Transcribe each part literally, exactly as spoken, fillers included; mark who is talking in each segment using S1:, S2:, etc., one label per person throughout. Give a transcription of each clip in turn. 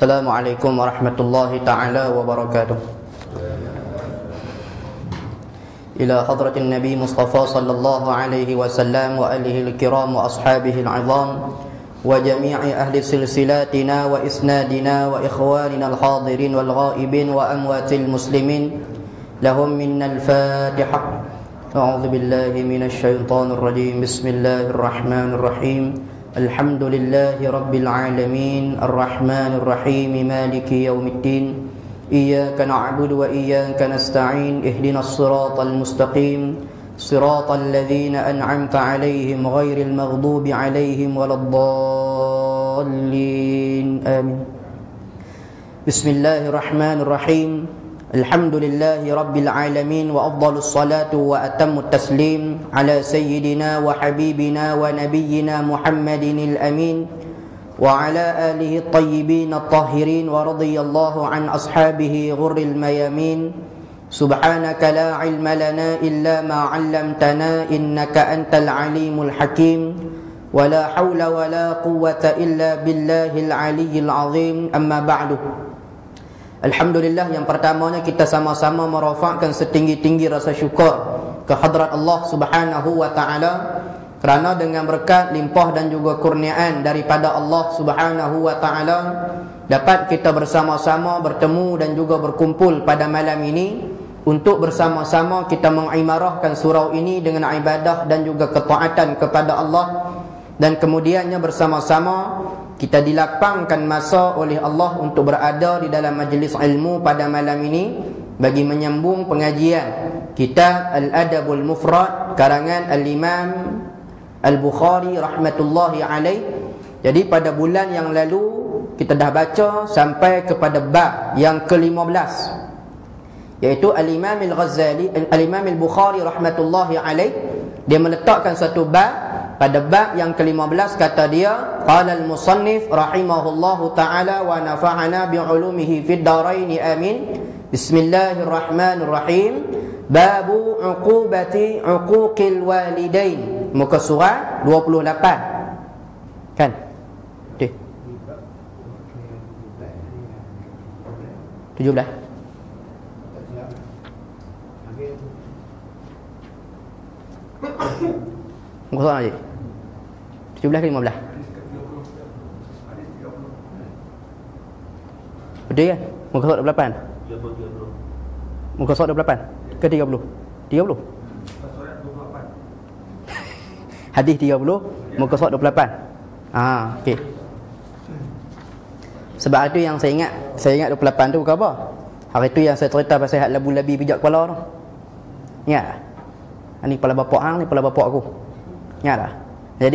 S1: Assalamualaikum warahmatullahi ta'ala wabarakatuh. Ila hadratin Nabi Mustafa sallallahu alaihi wasallam wa alihi al-kiram wa ashabihi al-'azam wa jami'i ahli silsilatina wa isnadina wa ikhwanina al-hadirin wal ghaibin wa amwatil muslimin lahum minna al-fatihah. A'udzu billahi minasy syaithanir rajim. Bismillahirrahmanirrahim. Alhamdulillahi rabbil alamin arrahmanir rahim maliki yaumiddin iyyaka na'budu wa iyyaka nasta'in ihdinas siratal mustaqim siratal ladzina an'amta 'alaihim ghairil maghdubi 'alaihim waladdallin amin. Bismillahirrahmanirrahim. Alhamdulillahi rabbil alamin wa afdalus salatu wa atammut taslim ala sayyidina wa habibina wa nabiyyina Muhammadinil amin wa ala alihi at-tayyibin at-tahirin wa radiyallahu an ashabihi ghurril mayamin. Subhanaka la ilma lana illa ma 'allamtana innaka antal alimul hakim wa la hawla wa la quwwata illa billahil aliyyil azim. Amma ba'du. Alhamdulillah, yang pertamanya kita sama-sama merafakkan setinggi-tinggi rasa syukur ke hadrat Allah Subhanahu wa taala kerana dengan berkat limpah dan juga kurniaan daripada Allah Subhanahu wa taala dapat kita bersama-sama bertemu dan juga berkumpul pada malam ini untuk bersama-sama kita mengimarahkan surau ini dengan ibadah dan juga ketaatan kepada Allah, dan kemudiannya bersama-sama kita dilapangkan masa oleh Allah untuk berada di dalam majlis ilmu pada malam ini bagi menyambung pengajian kitab Al-Adabul Mufrad karangan Al-Imam Al-Bukhari rahmatullahi alaih. Jadi pada bulan yang lalu kita dah baca sampai kepada bab yang ke lima belas, iaitu Al-Imam Al-Ghazali Al-Imam Al-Bukhari rahmatullahi alaih dia meletakkan satu bab. Pada bab yang ke lima belas kata dia, qala al-musannif rahimahullahu ta'ala wa nafa'ana bi'ulumihi fid darain amin. Bismillahirrahmanirrahim. Babu uqubati uquqil walidain. Muka surat dua puluh lapan. Kan? Okey. tujuh belas. Muka surat lagi tujuh belas ke lima belas? Betul kan? Muka surat dua puluh lapan? Muka surat dua puluh lapan ke tiga puluh? tiga puluh? Hadis tiga puluh, muka surat dua puluh lapan. Ah, okey. Sebab itu yang saya ingat, saya ingat dua puluh lapan tu bukan apa? Hari tu yang saya cerita pasal hak labu-labi pijak kepala tu. Ingat tak? Ni kepala bapak hang, ni kepala bapak aku. Ingat tak? Jadi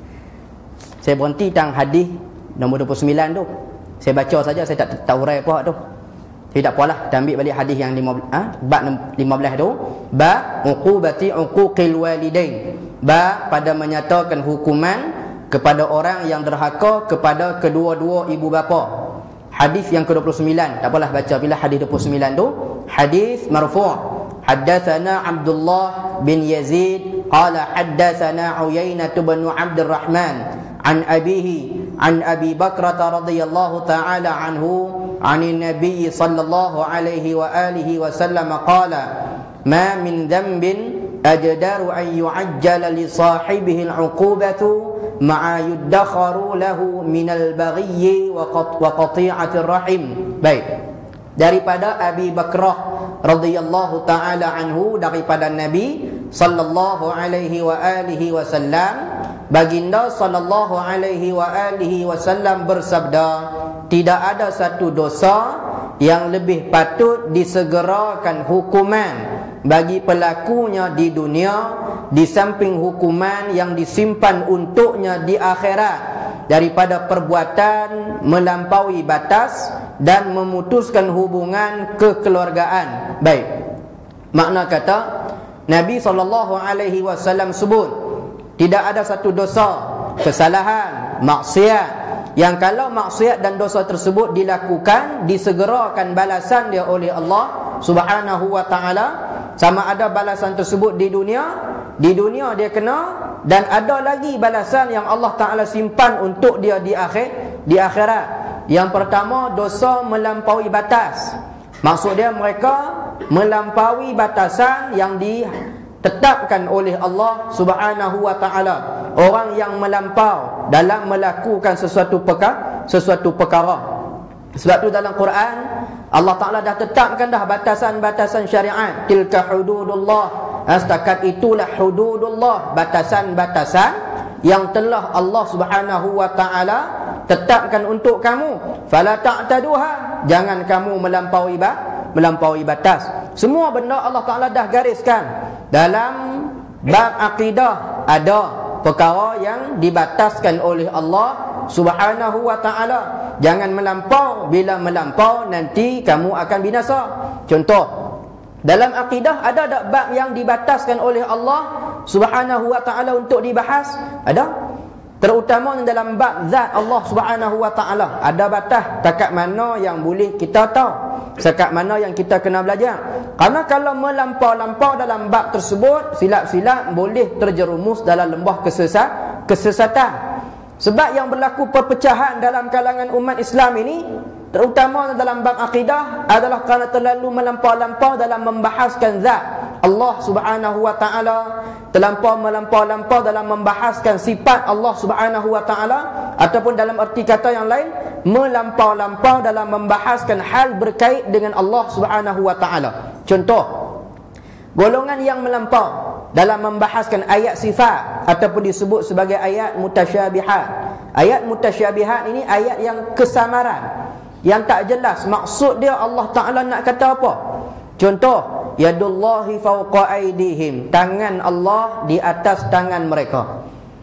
S1: saya berhenti tang hadis nombor dua puluh sembilan tu. Saya baca saja, saya tak tahu urai apa tu. Saya tak apalah, kita ambil balik hadis yang lima belas, ha? Bab lima belas tu, bab uqubati uquqil walidain. Bab pada menyatakan hukuman kepada orang yang derhaka kepada kedua-dua ibu bapa. Hadis yang ke dua puluh sembilan, tak apalah baca bila hadis dua puluh sembilan tu, hadis marfu'. Haddatsana Abdullah bin Yazid qala haddatsana Uyainah bin Abdul Rahman an abihi an Abi Bakrah radhiyallahu ta'ala anhu anin Nabi sallallahu alaihi wa alihi wasallam qala ma min dhanbin ajdaru an yu'ajjala li sahibihi al-'uqubatu ma'a yuddakharu lahu min al-baghi wa qati'ati rahim. Baik, daripada Abi Bakrah radhiyallahu ta'ala anhu, daripada Nabi sallallahu alaihi wa alihi wasallam, baginda sallallahu alaihi wa alihi wasallam bersabda, tidak ada satu dosa yang lebih patut disegerakan hukuman bagi pelakunya di dunia di samping hukuman yang disimpan untuknya di akhirat daripada perbuatan melampaui batas dan memutuskan hubungan kekeluargaan. Baik, makna kata Nabi sallallahu alaihi wasallam sebut tidak ada satu dosa, kesalahan, maksiat yang kalau maksiat dan dosa tersebut dilakukan disegerakan balasan dia oleh Allah Subhanahu wa taala, sama ada balasan tersebut di dunia, di dunia dia kena, dan ada lagi balasan yang Allah Ta'ala simpan untuk dia di akhir, di akhirat. Yang pertama, dosa melampaui batas. Maksud dia mereka melampaui batasan yang ditetapkan oleh Allah Subhanahu wa taala. Orang yang melampau dalam melakukan sesuatu perkara, sesuatu perkara. Sebab tu dalam Quran Allah Ta'ala dah tetapkan dah batasan-batasan syariat. Tilka hududullah. Setakat itulah hududullah, batasan-batasan yang telah Allah Subhanahu wa taala tetapkan untuk kamu. Fala ta'taduha. Jangan kamu melampaui ba melampaui batas. Semua benda Allah Ta'ala dah gariskan. Dalam bab akidah ada perkara yang dibataskan oleh Allah Subhanahu wa ta'ala. Jangan melampau. Bila melampau nanti kamu akan binasa. Contoh, dalam akidah ada tak bab yang dibataskan oleh Allah Subhanahu wa ta'ala untuk dibahas? Ada. Terutama dalam bab zat Allah Subhanahu wa ta'ala. Ada batas takat mana yang boleh kita tahu, sekat mana yang kita kena belajar. Karena kalau melampau-lampau dalam bab tersebut, silap-silap boleh terjerumus dalam lembah kesesat, kesesatan. Sebab yang berlaku perpecahan dalam kalangan umat Islam ini, terutama dalam bab akidah, adalah kerana terlalu melampau-lampau dalam membahaskan zat Allah Subhanahu wa ta'ala, terlampau melampau-lampau dalam membahaskan sifat Allah Subhanahu wa ta'ala, ataupun dalam erti kata yang lain, melampau-lampau dalam membahaskan hal berkait dengan Allah Subhanahu wa ta'ala. Contoh, golongan yang melampau dalam membahaskan ayat sifat ataupun disebut sebagai ayat mutasyabihat. Ayat mutasyabihat ini ayat yang kesamaran, yang tak jelas maksud dia Allah Ta'ala nak kata apa. Contoh, yadullahi fawqa aydihim, tangan Allah di atas tangan mereka.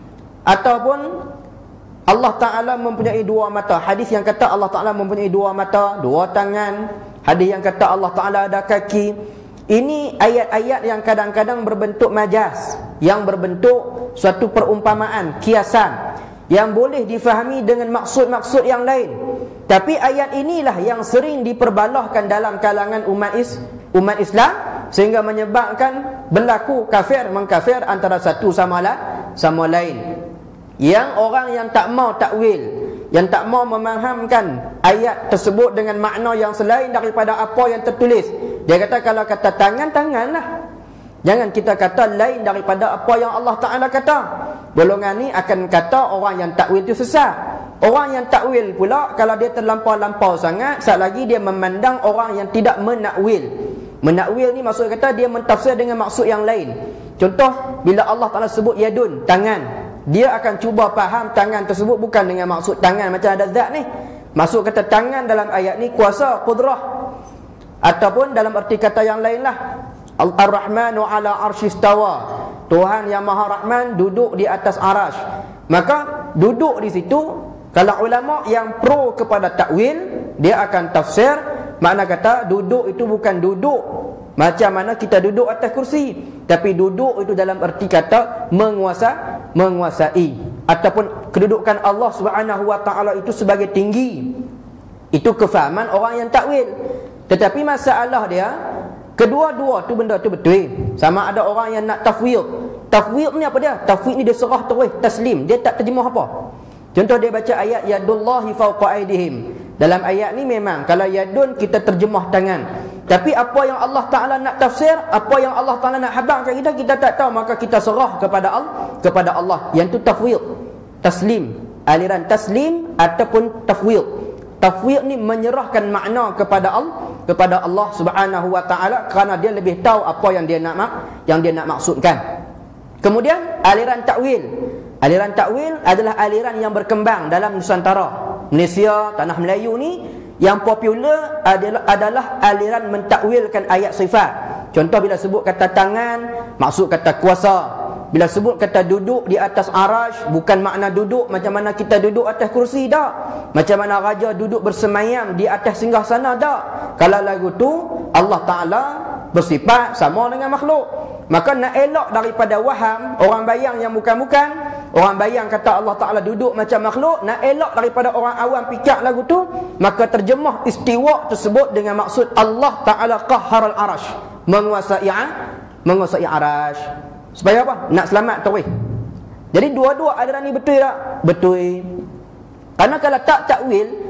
S1: Ataupun Allah Ta'ala mempunyai dua mata. Hadis yang kata Allah Ta'ala mempunyai dua mata, dua tangan. Hadis yang kata Allah Ta'ala ada kaki. Ini ayat-ayat yang kadang-kadang berbentuk majas, yang berbentuk suatu perumpamaan, kiasan, yang boleh difahami dengan maksud-maksud yang lain. Tapi ayat inilah yang sering diperbalahkan dalam kalangan umat is, umat Islam, sehingga menyebabkan berlaku kafir mengkafir antara satu sama la, sama lain. Yang orang yang tak mau takwil, yang tak mau memahamkan ayat tersebut dengan makna yang selain daripada apa yang tertulis, dia kata kalau kata tangan, tanganlah. Jangan kita kata lain daripada apa yang Allah Ta'ala kata. Golongan ni akan kata orang yang takwil itu sesat. Orang yang takwil pula, kalau dia terlampau-lampau sangat, saat lagi dia memandang orang yang tidak menakwil. Menakwil ni maksud kata dia mentafsir dengan maksud yang lain. Contoh, bila Allah Ta'ala sebut yadun, tangan, dia akan cuba faham tangan tersebut bukan dengan maksud tangan macam ada zat ni. Maksud kata tangan dalam ayat ni kuasa, qudrah. Ataupun dalam erti kata yang lain lah, Ar-Rahmanu ala arsyistawa, Tuhan yang Maha Rahman duduk di atas arash. Maka duduk di situ, kalau ulama yang pro kepada takwil, dia akan tafsir makna kata duduk itu bukan duduk macam mana kita duduk atas kursi, tapi duduk itu dalam erti kata menguasa, menguasai. Ataupun kedudukan Allah Subhanahu wa ta'ala itu sebagai tinggi. Itu kefahaman orang yang takwil. Tetapi masalah dia, kedua-dua tu benda tu betul. Sama ada orang yang nak tafwid. Tafwid ni apa dia? Tafwid ni dia serah terus, taslim. Dia tak terjemah apa. Contoh dia baca ayat yadullahi fawqa aydihim. Dalam ayat ni memang kalau yadun kita terjemah tangan. Tapi apa yang Allah Ta'ala nak tafsir, apa yang Allah Ta'ala nak habarkan kita, kita tak tahu. Maka kita serah kepada Allah, kepada Allah. Yang tu tafwid, taslim, aliran taslim ataupun tafwid. Tafwid ni menyerahkan makna kepada Allah, kepada Allah Subhanahu wa ta'ala, kerana dia lebih tahu apa yang dia nak yang dia nak maksudkan. Kemudian aliran takwil. Aliran takwil adalah aliran yang berkembang dalam Nusantara. Malaysia, tanah Melayu ni yang popular adalah, adalah aliran mentakwilkan ayat sifat. Contoh bila sebut kata tangan, maksud kata kuasa. Bila sebut kata duduk di atas arash, bukan makna duduk macam mana kita duduk atas kursi, tak. Macam mana raja duduk bersemayam di atas singgasana, tak. Kalau lagu tu Allah Ta'ala bersifat sama dengan makhluk. Maka nak elok daripada waham, orang bayang yang bukan-bukan, orang bayang kata Allah Ta'ala duduk macam makhluk, nak elok daripada orang awam pikir lagu tu, maka terjemah istiwa tersebut dengan maksud Allah Ta'ala qahharal arash, menguasai menguasai arash. Supaya apa? Nak selamat terus. Jadi dua-dua aliran ni betul tak? Betul. Karena kalau tak takwil,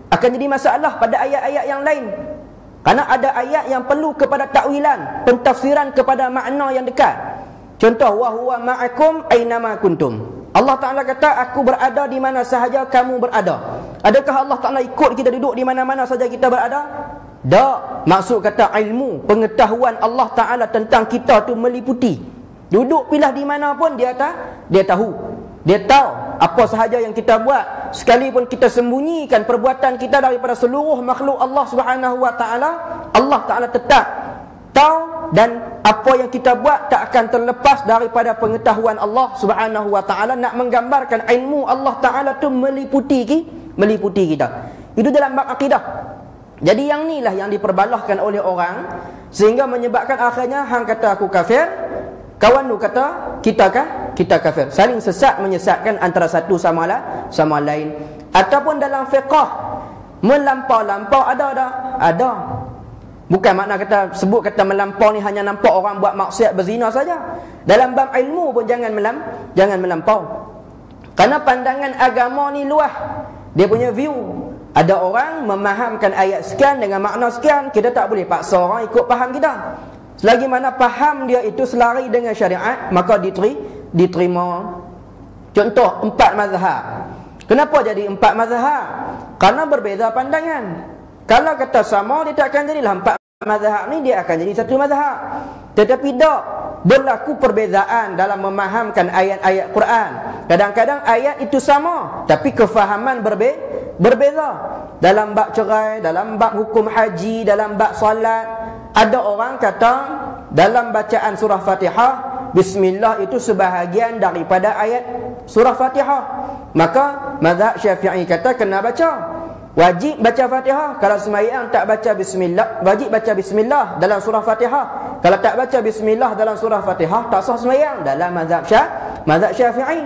S1: akan jadi masalah pada ayat-ayat yang lain. Karena ada ayat yang perlu kepada takwilan, pentafsiran kepada makna yang dekat. Contoh, wa huwa ma'akum aynama kuntum. Allah Ta'ala kata, aku berada di mana sahaja kamu berada. Adakah Allah Ta'ala ikut kita duduk di mana-mana saja kita berada? Tak. Maksud kata ilmu, pengetahuan Allah Ta'ala tentang kita tu meliputi. Duduk pilah di mana pun dia tak, dia tahu. Dia tahu apa sahaja yang kita buat. Sekalipun kita sembunyikan perbuatan kita daripada seluruh makhluk Allah Subhanahu wa taala, Allah Taala tetap tahu, dan apa yang kita buat tak akan terlepas daripada pengetahuan Allah Subhanahu wa taala. Nak menggambarkan ilmu Allah Taala tu meliputi meliputi kita. Itu dalam bab akidah. Jadi yang ni lah yang diperbalahkan oleh orang, sehingga menyebabkan akhirnya hang kata aku kafir, kawan tu kata kita kah? Kita kafir. Saling sesat menyesatkan antara satu sama lah, sama lain. Ataupun dalam fiqh, melampau-lampau ada tak? Ada. Bukan makna kata sebut kata melampau ni hanya nampak orang buat maksiat berzina saja. Dalam bab ilmu pun jangan melam, jangan melampau. Karena pandangan agama ni luas. Dia punya view. Ada orang memahamkan ayat sekian dengan makna sekian, kita tak boleh paksa orang ikut faham kita. Selagi mana faham dia itu selari dengan syariat, maka diteri, diterima. Contoh, empat mazhab. Kenapa jadi empat mazhab? Karena berbeza pandangan. Kalau kata sama, dia tak akan jadilah empat mazhab ni, dia akan jadi satu mazhab. Tetapi tak, berlaku perbezaan dalam memahamkan ayat-ayat Quran. Kadang-kadang ayat itu sama, tapi kefahaman berbe berbeza. Dalam bab cerai, dalam bab hukum haji, dalam bab solat, ada orang kata dalam bacaan surah Fatihah, Bismillah itu sebahagian daripada ayat surah Fatihah. Maka mazhab Syafi'i kata kena baca, wajib baca Fatihah. Kalau sembahyang tak baca Bismillah, wajib baca Bismillah dalam surah Fatihah. Kalau tak baca Bismillah dalam surah Fatihah, tak sah sembahyang dalam mazhab Syafi'i, mazhab Syafi'i.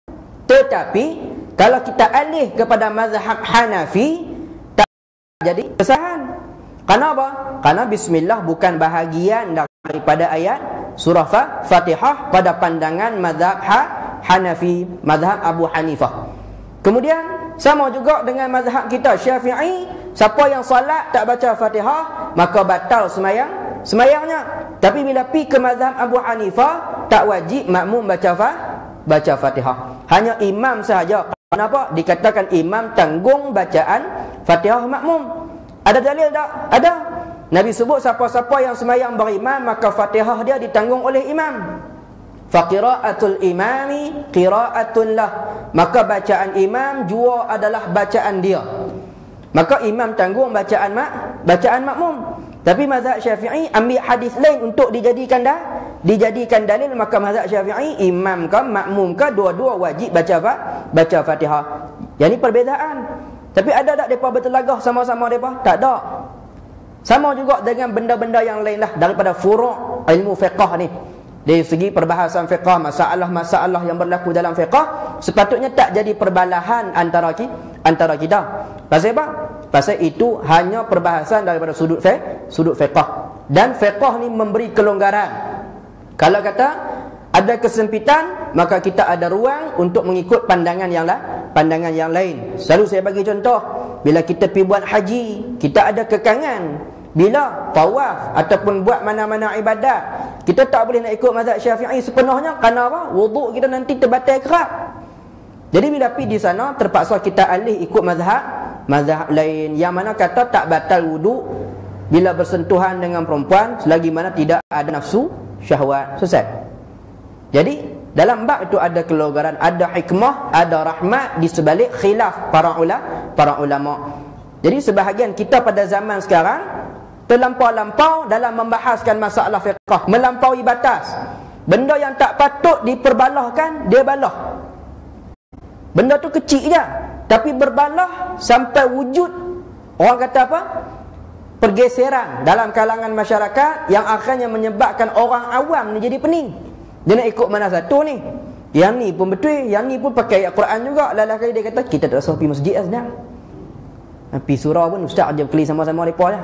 S1: Tetapi kalau kita alih kepada mazhab Hanafi, tak jadi kesalahan. Kenapa? Karena Bismillah bukan bahagian daripada ayat surah Fatihah pada pandangan mazhab Hanafi, mazhab Abu Hanifah. Kemudian sama juga dengan mazhab kita Syafi'i, siapa yang salat tak baca Fatihah, maka batal semayang semayangnya. Tapi bila pi ke mazhab Abu Hanifah, tak wajib makmum baca fa, baca Fatihah. Hanya imam sahaja. Kenapa? Dikatakan imam tanggung bacaan Fatihah makmum. Ada dalil tak? Ada. Nabi sebut siapa-siapa yang semayang berimam, maka Fatihah dia ditanggung oleh imam. Faqira'atul imami qira'atun lah. Maka bacaan imam jua adalah bacaan dia. Maka imam tanggung bacaan mak, bacaan makmum. Tapi mazhab Syafi'i ambil hadis lain untuk dijadikan dah, dijadikan dalil. Maka mazhab Syafi'i imam ke makmum ke dua-dua wajib baca fa, baca Fatihah. Yang ni perbezaan. Tapi ada tak mereka bertelagah sama-sama mereka? Tak ada. Sama juga dengan benda-benda yang lain lah daripada furu' ilmu fiqah ni. Dari segi perbahasan fiqah, masalah-masalah yang berlaku dalam fiqah, sepatutnya tak jadi perbalahan antara kita, antara kita. Pasal apa? Pasal itu hanya perbahasan daripada sudut fiqh, sudut fiqah. Dan fiqah ni memberi kelonggaran. Kalau kata ada kesempitan, maka kita ada ruang untuk mengikut pandangan yang lain, pandangan yang lain. Selalu saya bagi contoh, bila kita pergi buat haji, kita ada kekangan. Bila tawaf ataupun buat mana-mana ibadat, kita tak boleh nak ikut mazhab Syafi'i sepenuhnya. Kerana apa? Wuduk kita nanti terbatal kerap. Jadi bila pergi di sana, terpaksa kita alih ikut mazhab mazhab lain, yang mana kata tak batal wuduk bila bersentuhan dengan perempuan selagi mana tidak ada nafsu syahwat. Selesai. Jadi dalam bab itu ada kelonggaran, ada hikmah, ada rahmat di sebalik khilaf para ulama, para ulama. Jadi sebahagian kita pada zaman sekarang terlampau-lampau dalam membahaskan masalah fiqh, melampaui batas. Benda yang tak patut diperbalahkan, dia balah. Benda tu kecil je, tapi berbalah sampai wujud, orang kata apa? Pergeseran dalam kalangan masyarakat yang akhirnya menyebabkan orang awam ni jadi pening. Dia nak ikut mana satu ni? Yang ni pun betul, yang ni pun pakai ayat Quran juga. Lalah kali dia kata kita tak usah pergi masjid lah sedang. Pergi surau pun ustaz ajar berkeli sama-sama mereka lah.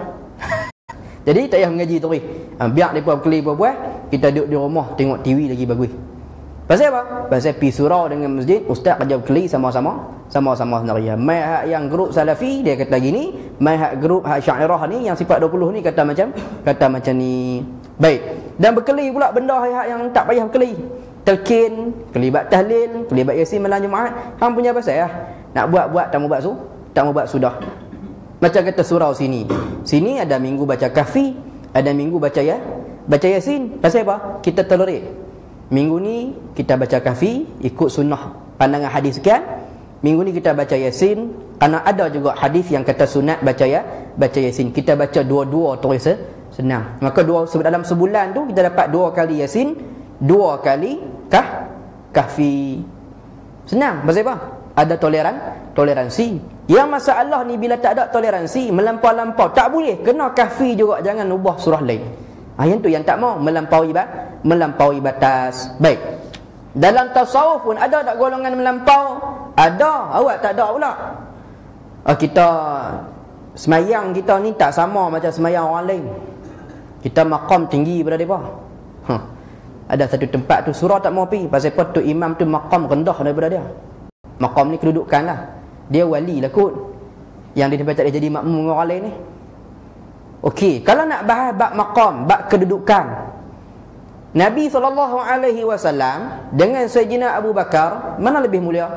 S1: Jadi tak payah mengaji tu. Ha, biar mereka berkeli buat-buat, kita duduk di rumah tengok T V lagi bagus. Pasal apa? Pasal pergi surau dengan masjid, ustaz ajar berkeli sama-sama sama-sama senaria. Mai hak yang grup Salafi dia kata gini, mai hak grup hak Syairah ni yang sifat dua puluh ni kata macam kata macam ni. Baik. Dan berkeli pula benda hak yang tak payah berkeli. Telkin, kelibat tahlil, kelibat yasin malam Jumaat, hang punya pasal lah. Nak buat-buat tak mau buat su, tak mau buat sudah. Macam kata surau sini. Sini ada minggu baca kahfi, ada minggu baca ya, baca yasin. Pasal apa? Kita tolerate. Minggu ni kita baca kahfi ikut sunnah pandangan hadis sekian. Minggu ni kita baca yasin kerana ada juga hadis yang kata sunat baca ya, baca yasin. Kita baca dua-dua terus senang. Maka dua dalam sebulan tu kita dapat dua kali yasin, dua kali kah kahfi. Senang. Pasal apa? Ada toleran, toleransi. Yang masalah ni bila tak ada toleransi, melampau-lampau, tak boleh. Kena kahfi juga, jangan ubah surah lain. Ah, yang tu yang tak mau melampaui bat, melampaui batas. Baik. Dalam tasawuf pun ada tak golongan melampau? Ada, awak tak ada pula. Ah, kita semayang kita ni tak sama macam semayang orang lain. Kita maqam tinggi daripada depa. Huh. Ada satu tempat tu surah tak mau pergi. Pasal apa tu imam tu maqam rendah daripada dia. Maqam ni kedudukan lah. Dia wali lah kot. Yang dia tempat tak dia jadi makmum orang lain ni. Okey, kalau nak bahas bab maqam, bab kedudukan, Nabi sallallahu alaihi wasallam dengan Sayyidina Abu Bakar, mana lebih mulia?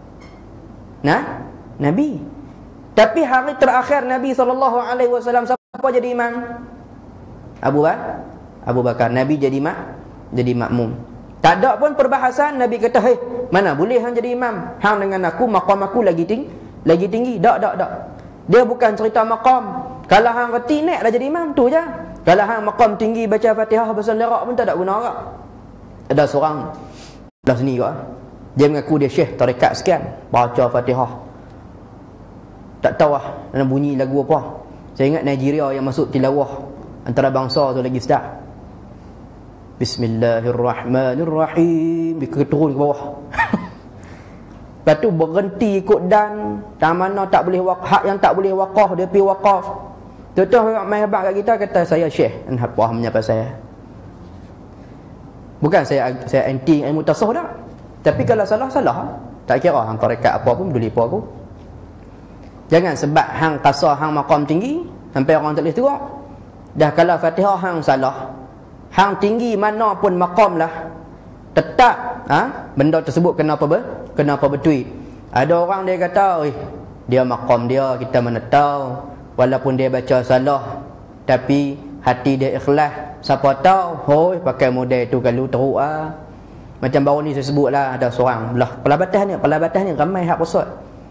S1: Nah, Nabi. Tapi hari terakhir Nabi sallallahu alaihi wasallam siapa jadi imam? Abu Bakar. Abu Bakar. Nabi jadi mak, jadi makmum. Tak ada pun perbahasan. Nabi kata, "Hei, mana boleh hang jadi imam? Hang dengan aku maqam aku lagi tinggi, lagi tinggi." Tak, tak, tak. Dia bukan cerita maqam. Kalau hang reti naik dah jadi imam tu je. Kalau hang maqam tinggi baca Fatihah besar lerak pun tak ada guna agak. Ada seorang dah sini kau. Dia mengaku dia syekh tarekat sekian, baca Fatihah. Tak tahu lah nak bunyi lagu apa. Saya ingat Nigeria yang masuk tilawah antara bangsa tu lagi sedap. Bismillahirrahmanirrahim. Dia turun ke bawah. Lepas tu berhenti ikut dan tak mana tak boleh waqaf, hak yang tak boleh waqaf dia pergi waqaf. Tuan-tuan orang main hebat kat kita kata saya syekh. Apa menyapa saya? Bukan saya saya anti ilmu tasawuf dah. Tapi kalau salah salah. Tak kira hang tarekat apa pun peduli apa aku. Jangan sebab hang kasar hang maqam tinggi sampai orang tak boleh teruk. Dah kalau Fatihah hang salah, hang tinggi mana pun maqam lah, tetap ha, benda tersebut kena apa ber? Kena apa betul. Ada orang dia kata, "Oi, dia maqam dia kita mana tahu, walaupun dia baca salah tapi hati dia ikhlas, siapa tahu hoi pakai model tu kalau teruk ah." Macam baru ni saya sebutlah ada seorang belah pelabatan ni, pelabatan ni ramai hak pesat.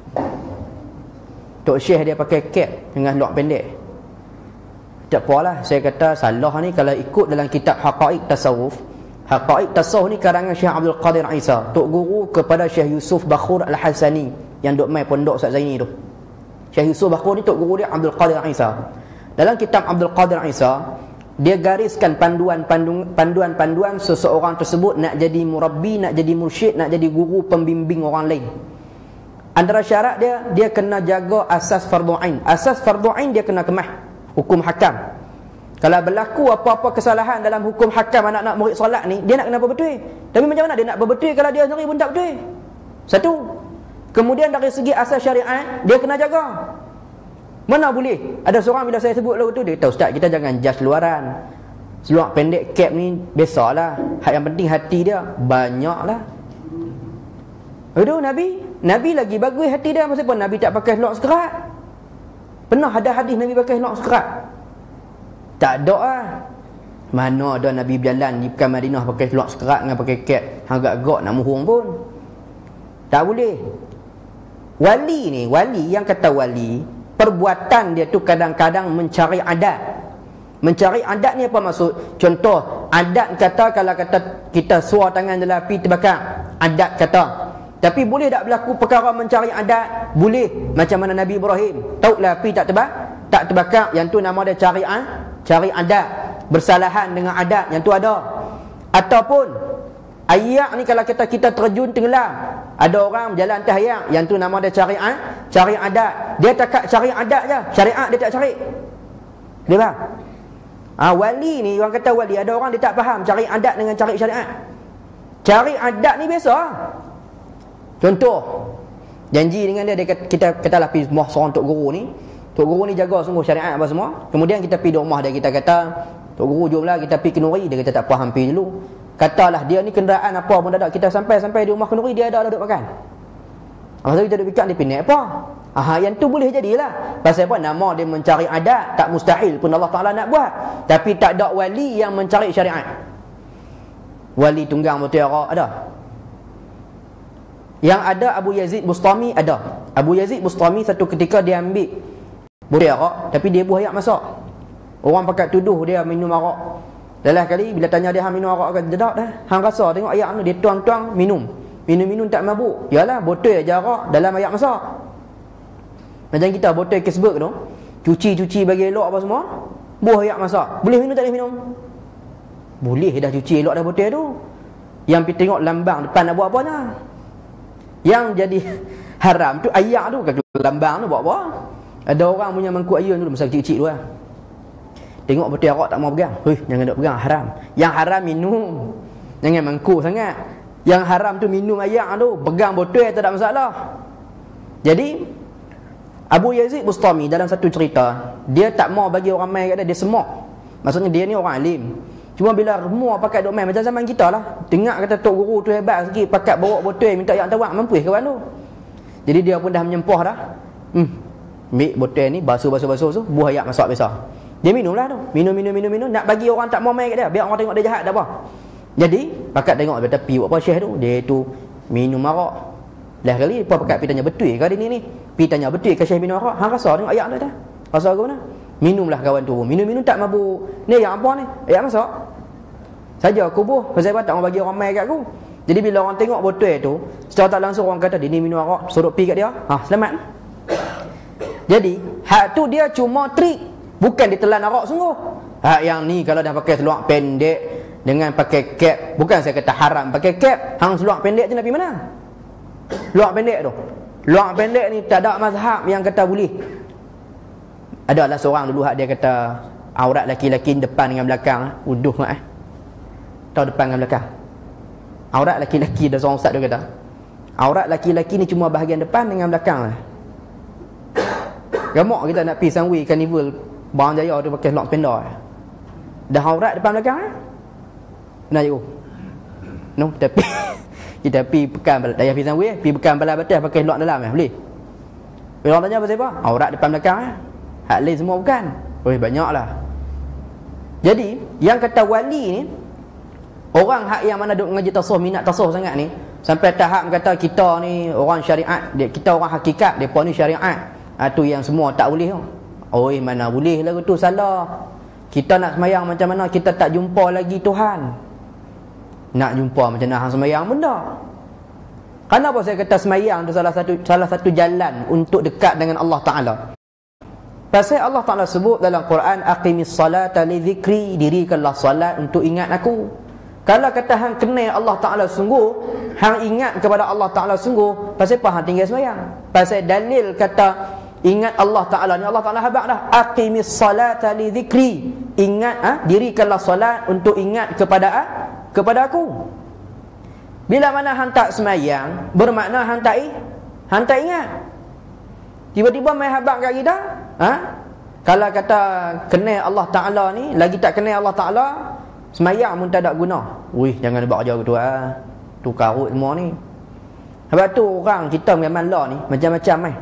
S1: Tok Syekh dia pakai cap dengan luak pendek. Tak apalah, saya kata salah ni kalau ikut dalam kitab Haqaiq Tasawuf. Haqaiq Tasawuf ni karangan Syekh Abdul Qadir Isa, tok guru kepada Syekh Yusuf Bakhur Al-Hasani yang duk mai pondok Ustaz Zaini tu. Syekh Yusuf Bakhur ni tok guru dia Abdul Qadir Isa. Dalam kitab Abdul Qadir Isa, dia gariskan panduan-panduan seseorang tersebut nak jadi murabbi, nak jadi mursyid, nak jadi guru pembimbing orang lain. Antara syarat dia, dia kena jaga asas fardu ain. Asas fardu ain dia kena kemah hukum hakam. Kalau berlaku apa-apa kesalahan dalam hukum hakam anak-anak murid solat ni, dia nak kena berbetul. Tapi macam mana dia nak berbetul kalau dia sendiri pun tak betul? Satu. Kemudian dari segi asas syariat, dia kena jaga. Mana boleh? Ada seorang bila saya sebut lagu tu, dia kata, "Ustaz, kita jangan judge luaran. Seluar pendek cap ni biasalah. Hak yang penting hati dia banyaklah." Aduh, Nabi, Nabi lagi bagus hati dia. Maksud apa? Nabi tak pakai seluar sekerat. Pernah ada hadis Nabi pakai seluar sekerat? Tak ada lah. Mana ada Nabi berjalan di Pekan Madinah pakai seluar sekerat dengan pakai cap, agak-agak nak muhung pun. Tak boleh. Wali ni, wali yang kata wali, perbuatan dia tu kadang-kadang mencari adat. Mencari adat ni apa maksud? Contoh, adat kata kalau kata kita suar tangan dalam api terbakar, adat kata. Tapi boleh tak berlaku perkara mencari adat? Boleh. Macam mana Nabi Ibrahim, tahulah api tak terbakar, tak terbakar, yang tu nama dia cari ah, cari adat, bersalahan dengan adat, yang tu ada. Ataupun ayak ni kalau kita kita terjun tenggelam, ada orang berjalan atas ayak, yang tu nama dia cari ah, cari adat. Dia tak cari adat je, syariat dia tak cari. Dia faham? Ah, wali ni, orang kata wali, ada orang dia tak faham cari adat dengan cari syariat. Cari adat ni biasa. Contoh, Janji dengan dia, dia kata, kita katalah pergi rumah seorang tok guru ni. Tok guru ni jaga sungguh syariat apa semua. Kemudian kita pergi di rumah dia, kita kata, tok guru jomlah kita pergi kenduri. Dia kata tak apa, hampir dulu. Katalah dia ni kenderaan apa pun dah ada, kita sampai-sampai di rumah kenduri dia ada duduk makan. Masa kita duduk fikir, dia pinik apa? Ah, yang tu boleh jadilah. Pasal apa? Nama dia mencari adat, tak mustahil pun Allah Ta'ala nak buat. Tapi tak ada wali yang mencari syariat. Wali tunggang mutiara ada. Yang ada Abu Yazid Bustami ada. Abu Yazid Bustami satu ketika dia ambil buah arak, tapi dia buah ayak masak. Orang pakat tuduh dia minum arak. Dalam kali bila tanya dia hang minum arak ke tidak dah. Hang rasa tengok ayak tu dia tuang-tuang minum. Minum-minum tak mabuk. Yalah botol aja arak dalam ayak masak. Macam kita botol Kesberg tu, cuci-cuci bagi elok apa semua, buah ayak masak. Boleh minum tak boleh minum? Boleh dah, cuci elok dah botol tu. Yang pergi tengok lambang depan nak buat apa nya. Yang jadi haram tu ayak tu, kat lambang tu buat apa? Ada orang punya mangkuk ayun dulu masa kecil-kecil tu lah. Tengok botol arak tak mau pegang. Hei, jangan duk pegang, haram. Yang haram minum. Jangan mangkuk sangat. Yang haram tu minum ayak tu, pegang botol tak ada masalah. Jadi Abu Yazid Bustami dalam satu cerita, dia tak mau bagi orang main kat dia, dia semak. Maksudnya dia ni orang alim. Cuma bila semua pakai duk main macam zaman kita lah. Dengar kata tok guru tu hebat sikit, pakat bawa botol minta ayak tawak, mampu ke kawan tu. Jadi dia pun dah menyempah dah. Hmm. Ambil botol ni, basuh-basuh-basuh tu, buah ayak masak biasa. Dia minum lah tu. Minum, minum, minum, minum. Nak bagi orang tak mau main kat dia, biar orang tengok dia jahat tak apa. Jadi, pakat tengok dia tepi buat apa syekh tu. Dia tu minum arak. Lah kali, apa pakat pergi tanya betul ke dia ni ni? Pergi tanya betul ke syekh minum arak? Hang rasa tengok ayak tu dah. Rasa ke mana? Minumlah kawan tu. Minum-minum tak mabuk. Ni ayak apa ni? Ayak masak. Saja kubuh. Pasal apa tak mau bagi orang main kat aku. Jadi bila orang tengok botol tu, secara tak langsung orang kata dia ni minum arak, suruh pergi kat dia. Ha, selamat. Jadi, hak tu dia cuma trik. Bukan ditelan arak sungguh. Hak yang ni kalau dah pakai seluar pendek dengan pakai cap, bukan saya kata haram pakai cap, hang seluar pendek je nak pergi mana? Seluar pendek tu. Seluar pendek ni tak ada mazhab yang kata boleh. Adalah seorang dulu hak dia kata aurat laki-laki depan dengan belakang, uduh mak eh. Tahu depan dengan belakang. Aurat laki-laki, dah seorang ustaz dia kata, aurat laki-laki ni cuma bahagian depan dengan belakang lah. Gamak kita nak pergi Sunway Carnival Barang Jaya tu pakai seluar pendek. Dah aurat depan belakang eh? Nak je. No, tapi kita pergi pekan daya pergi Sunway, pergi pekan balas batas pakai seluar dalam eh, boleh? Bila orang tanya pasal apa? Aurat depan belakang eh? Hak lain semua bukan. Oh, banyaklah. Jadi, yang kata wali ni, orang hak yang mana duk mengaji tasawuf, minat tasawuf sangat ni, sampai tahap kata kita ni orang syariat, dia, kita orang hakikat, depa ni syariat. Ha, tu yang semua tak boleh. Oi, mana boleh lah tu, salah. Kita nak semayang macam mana kita tak jumpa lagi Tuhan. Nak jumpa macam mana hang semayang pun tak. Kenapa saya kata semayang tu salah satu salah satu jalan untuk dekat dengan Allah Ta'ala? Pasal Allah Ta'ala sebut dalam Quran, aqimis salata li dhikri, dirikanlah salat untuk ingat aku. Kalau kata hang kenal Allah Ta'ala sungguh, hang ingat kepada Allah Ta'ala sungguh, pasal apa hang tinggal semayang? Pasal dalil kata ingat Allah Ta'ala ni, Allah Ta'ala habaq dah, aqimis salata li dhikri, ingat ha? dirikanlah salat untuk ingat kepada ha? kepada aku. Bila mana hang tak semayang, bermakna hang tak hang tak ingat. Tiba-tiba main habaq kat kita, ha? Kalau kata kenal Allah Ta'ala ni, lagi tak kenal Allah Ta'ala, semayang pun tak ada guna. Wih, jangan buat kerja gitu ah. Tu karut semua ni. Sebab tu orang kita memang lah ni macam-macam eh.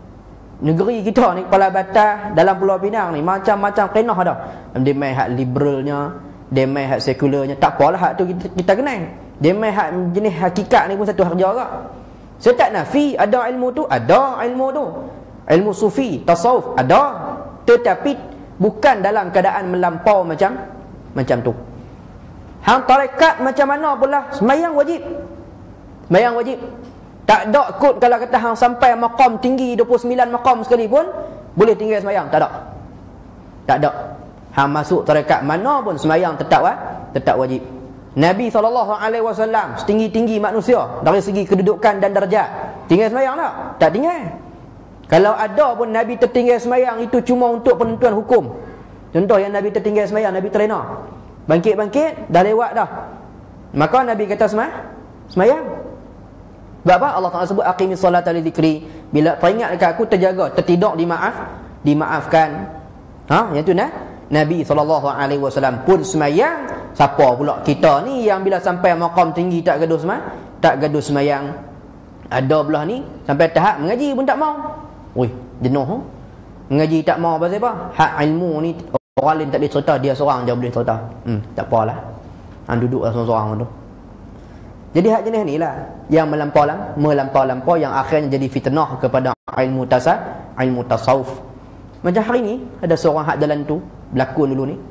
S1: Negeri kita ni, Kepala Batas dalam Pulau Pinang ni macam-macam kenah dah. Dia main hak liberalnya, dia main hak sekularnya, tak apalah hak tu kita, kita kenal. Dia main hak jenis hakikat ni pun satu harga juga. Saya tak nafi ada ilmu tu, ada ilmu tu. Ilmu sufi, tasawuf ada, tetapi bukan dalam keadaan melampau macam macam tu. Hang tarekat macam mana pula, semayang wajib. Semayang wajib. Tak ada kot kalau kata hang sampai maqam tinggi dua puluh sembilan maqam sekali pun boleh tinggal semayang, tak ada. Tak ada. Hang masuk tarekat mana pun semayang tetap ah, tetap wajib. Nabi sallallahu alaihi wasallam setinggi-tinggi manusia dari segi kedudukan dan darjat, tinggal semayang tak? Tak tinggal. Kalau ada pun Nabi tertinggal semayang itu cuma untuk penentuan hukum. Contoh yang Nabi tertinggal semayang, Nabi terlena, bangkit-bangkit dah lewat dah, maka Nabi kata semayang, semayang. Sebab apa? Allah Ta'ala sebut aqimis solata li dzikri. Bila teringat dekat aku, terjaga, tertidur, dimaaf, dimaafkan. Ha, yang tu nah. Nabi sallallahu alaihi wasallam pun semayang. Siapa pula kita ni yang bila sampai maqam tinggi tak gaduh semai, tak gaduh semayang. Ada belah ni sampai tahap mengaji pun tak mau. Oi, jenuh. Huh? Mengaji tak mau pasal apa? Hak ilmu ni orang lain tak boleh cerita, dia seorang je boleh cerita. Hmm, tak apalah. Hang duduklah seorang-seorang tu. Jadi hak jenis ni lah yang melampau melampau-lampau yang akhirnya jadi fitnah kepada ilmu tasawuf, ilmu tasawuf. Macam hari ni ada seorang hak jalan tu berlakon dulu ni.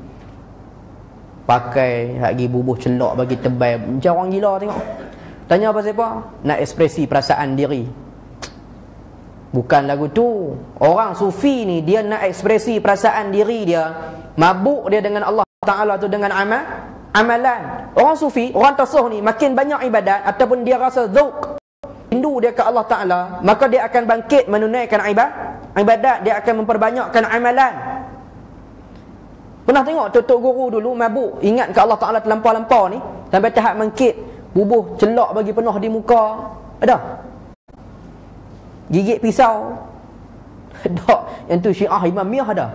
S1: Pakai hak gi bubuh celok bagi tebal macam orang gila tengok. Tanya apa siapa? Nak ekspresi perasaan diri. Bukan lagu tu. Orang sufi ni dia nak ekspresi perasaan diri dia. Mabuk dia dengan Allah Ta'ala tu dengan amal amalan. Orang sufi, orang tasawuf ni makin banyak ibadat ataupun dia rasa zauq, rindu dia ke Allah Ta'ala, maka dia akan bangkit menunaikan ibadat, ibadat dia akan memperbanyakkan amalan. Pernah tengok tok guru dulu mabuk ingat ke Allah Ta'ala terlampau-lampau ni sampai tahap bangkit bubuh celak bagi penuh di muka? Ada? Gigit pisau? Ada. Yang tu Syiah Imam Miyah ada.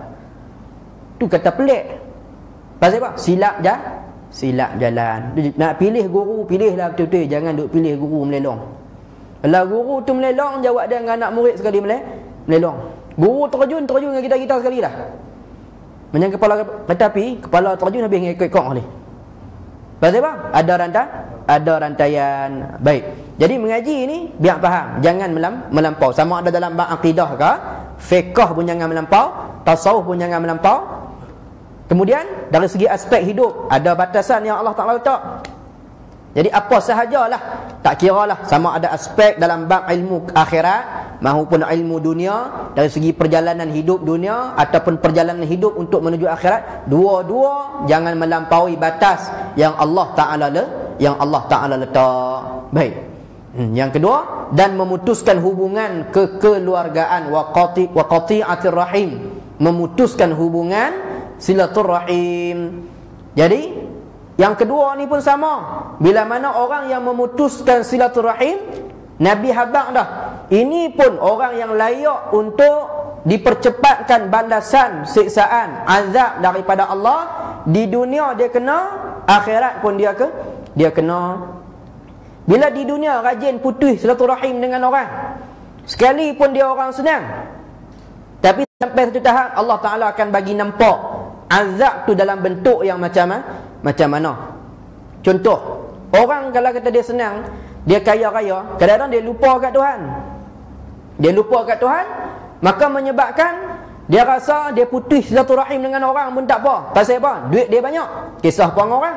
S1: Tu kata pelik. Pasal apa? Silap je. Silap jalan. Nak pilih guru, pilihlah betul-betul. Jangan duk pilih guru melelong. Kalau guru tu melelong, jawab dia dengan anak murid sekali melelong. Guru terjun, terjun dengan kita-kita sekali dah. Macam kepala kereta api, kepala terjun habis dengan ikut-ikut ni. Pasal apa? Ada rantai, ada rantaian. Baik. Jadi mengaji ni biar faham, jangan melam, melampau. Sama ada dalam bab akidah ke, fiqh pun jangan melampau, tasawuf pun jangan melampau. Kemudian dari segi aspek hidup ada batasan yang Allah Ta'ala letak. Jadi apa sahajalah, tak kiralah sama ada aspek dalam bab ilmu akhirat maupun ilmu dunia, dari segi perjalanan hidup dunia ataupun perjalanan hidup untuk menuju akhirat, dua-dua jangan melampaui batas yang Allah Ta'ala le, yang Allah Ta'ala letak. Baik. Hmm, yang kedua, dan memutuskan hubungan kekeluargaan wa qati wa qati'atir rahim, memutuskan hubungan silaturrahim. Jadi yang kedua ni pun sama. Bila mana orang yang memutuskan silaturrahim, Nabi habaq dah. Ini pun orang yang layak untuk dipercepatkan balasan siksaan azab daripada Allah. Di dunia dia kena, akhirat pun dia ke dia kena. Bila di dunia rajin putus silaturrahim dengan orang, sekalipun dia orang senang, tapi sampai satu tahap Allah Ta'ala akan bagi nampak azab tu dalam bentuk yang macam macam mana. Contoh, orang kalau kata dia senang, dia kaya-kaya, kadang-kadang dia lupa kat Tuhan. Dia lupa kat Tuhan, maka menyebabkan dia rasa dia putus silaturahim dengan orang pun tak apa. Pasal apa? Duit dia banyak. Kisah pun orang.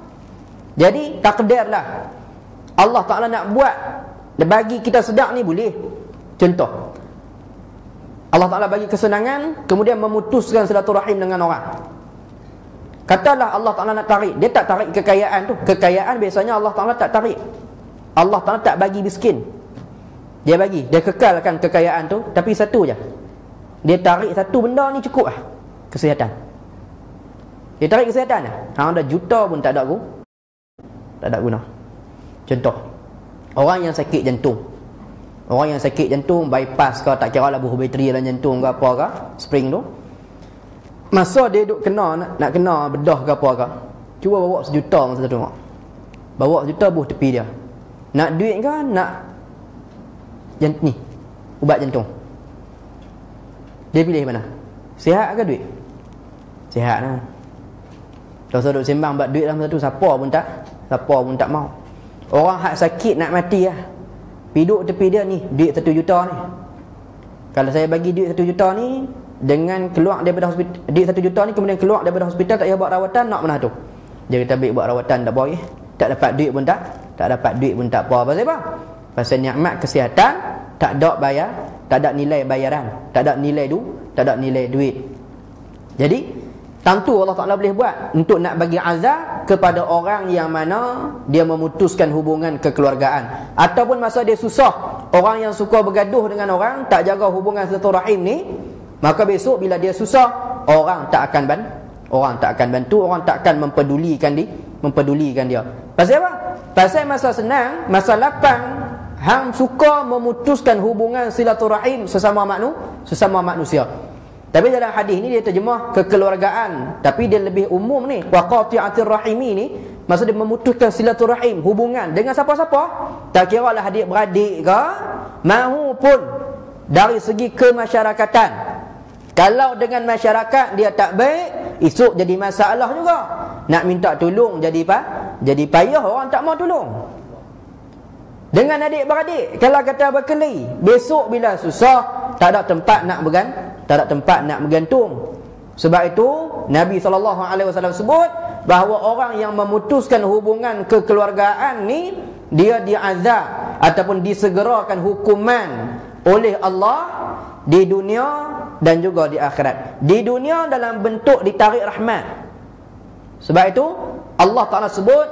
S1: Jadi takdirlah Allah Ta'ala nak buat, dia bagi kita sedar ni boleh. Contoh, Allah Ta'ala bagi kesenangan, kemudian memutuskan silaturahim dengan orang. Katalah Allah Ta'ala nak tarik, dia tak tarik kekayaan tu. Kekayaan biasanya Allah Ta'ala tak tarik. Allah Ta'ala tak bagi miskin, dia bagi, dia kekalkan kekayaan tu. Tapi satu je, dia tarik satu benda ni cukup lah, kesihatan. Dia tarik kesihatan lah. Ha, ada juta pun tak ada guna, tak ada guna. Contoh, orang yang sakit jantung, orang yang sakit jantung, bypass ke, tak kira lah buah bateri dalam jantung ke apa ke, spring tu, masa dia duk kena, nak, nak kena bedah ke apa ke, cuba bawa sejuta masa tu, bawa sejuta buah tepi dia. Nak duit ke, nak jant, ni ubat jantung, dia pilih mana? Sihat ke duit? Sihat lah. Kalau duk sembang buat duit dalam masa tu, siapa pun tak siapa pun tak mau. Orang hak sakit nak mati lah, piduk tepi dia, ni duit satu juta ni, kalau saya bagi duit satu juta ni, dengan keluar daripada hospital, duit satu juta ni kemudian keluar daripada hospital, tak payah buat rawatan, nak mana tu? Dia kata baik buat rawatan tak boleh, tak dapat duit pun tak tak dapat duit pun tak apa. Pasal apa? Pasal nikmat kesihatan tak ada bayar, tak ada nilai bayaran, tak ada nilai du, tak ada nilai duit. Jadi tentu Allah Ta'ala boleh buat untuk nak bagi azab kepada orang yang mana dia memutuskan hubungan kekeluargaan, ataupun masa dia susah, orang yang suka bergaduh dengan orang, tak jaga hubungan silaturahim ni, maka besok bila dia susah, orang tak akan bantu, orang tak akan bantu, orang tak akan mempedulikan dia, mempedulikan dia. Pasal apa? Pasal masa senang, masa lapang, hang suka memutuskan hubungan silaturahim sesama maknu, sesama manusia. Tapi dalam hadis ni dia terjemah kekeluargaan, tapi dia lebih umum ni. Wa qati'atir rahimi ni maksud dia memutuskan silaturahim, hubungan dengan siapa-siapa. Tak kira lah adik-beradik ke, mahupun dari segi kemasyarakatan. Kalau dengan masyarakat dia tak baik, esok jadi masalah juga. Nak minta tolong jadi apa? Jadi payah, orang tak mau tolong. Dengan adik-beradik, kalau kata berkeli, besok bila susah, tak ada tempat nak bergan, tak ada tempat nak bergantung. Sebab itu Nabi sallallahu alaihi wasallam sebut bahawa orang yang memutuskan hubungan kekeluargaan ni, dia diazab ataupun disegerakan hukuman oleh Allah di dunia dan juga di akhirat. Di dunia dalam bentuk ditarik rahmat. Sebab itu Allah Ta'ala sebut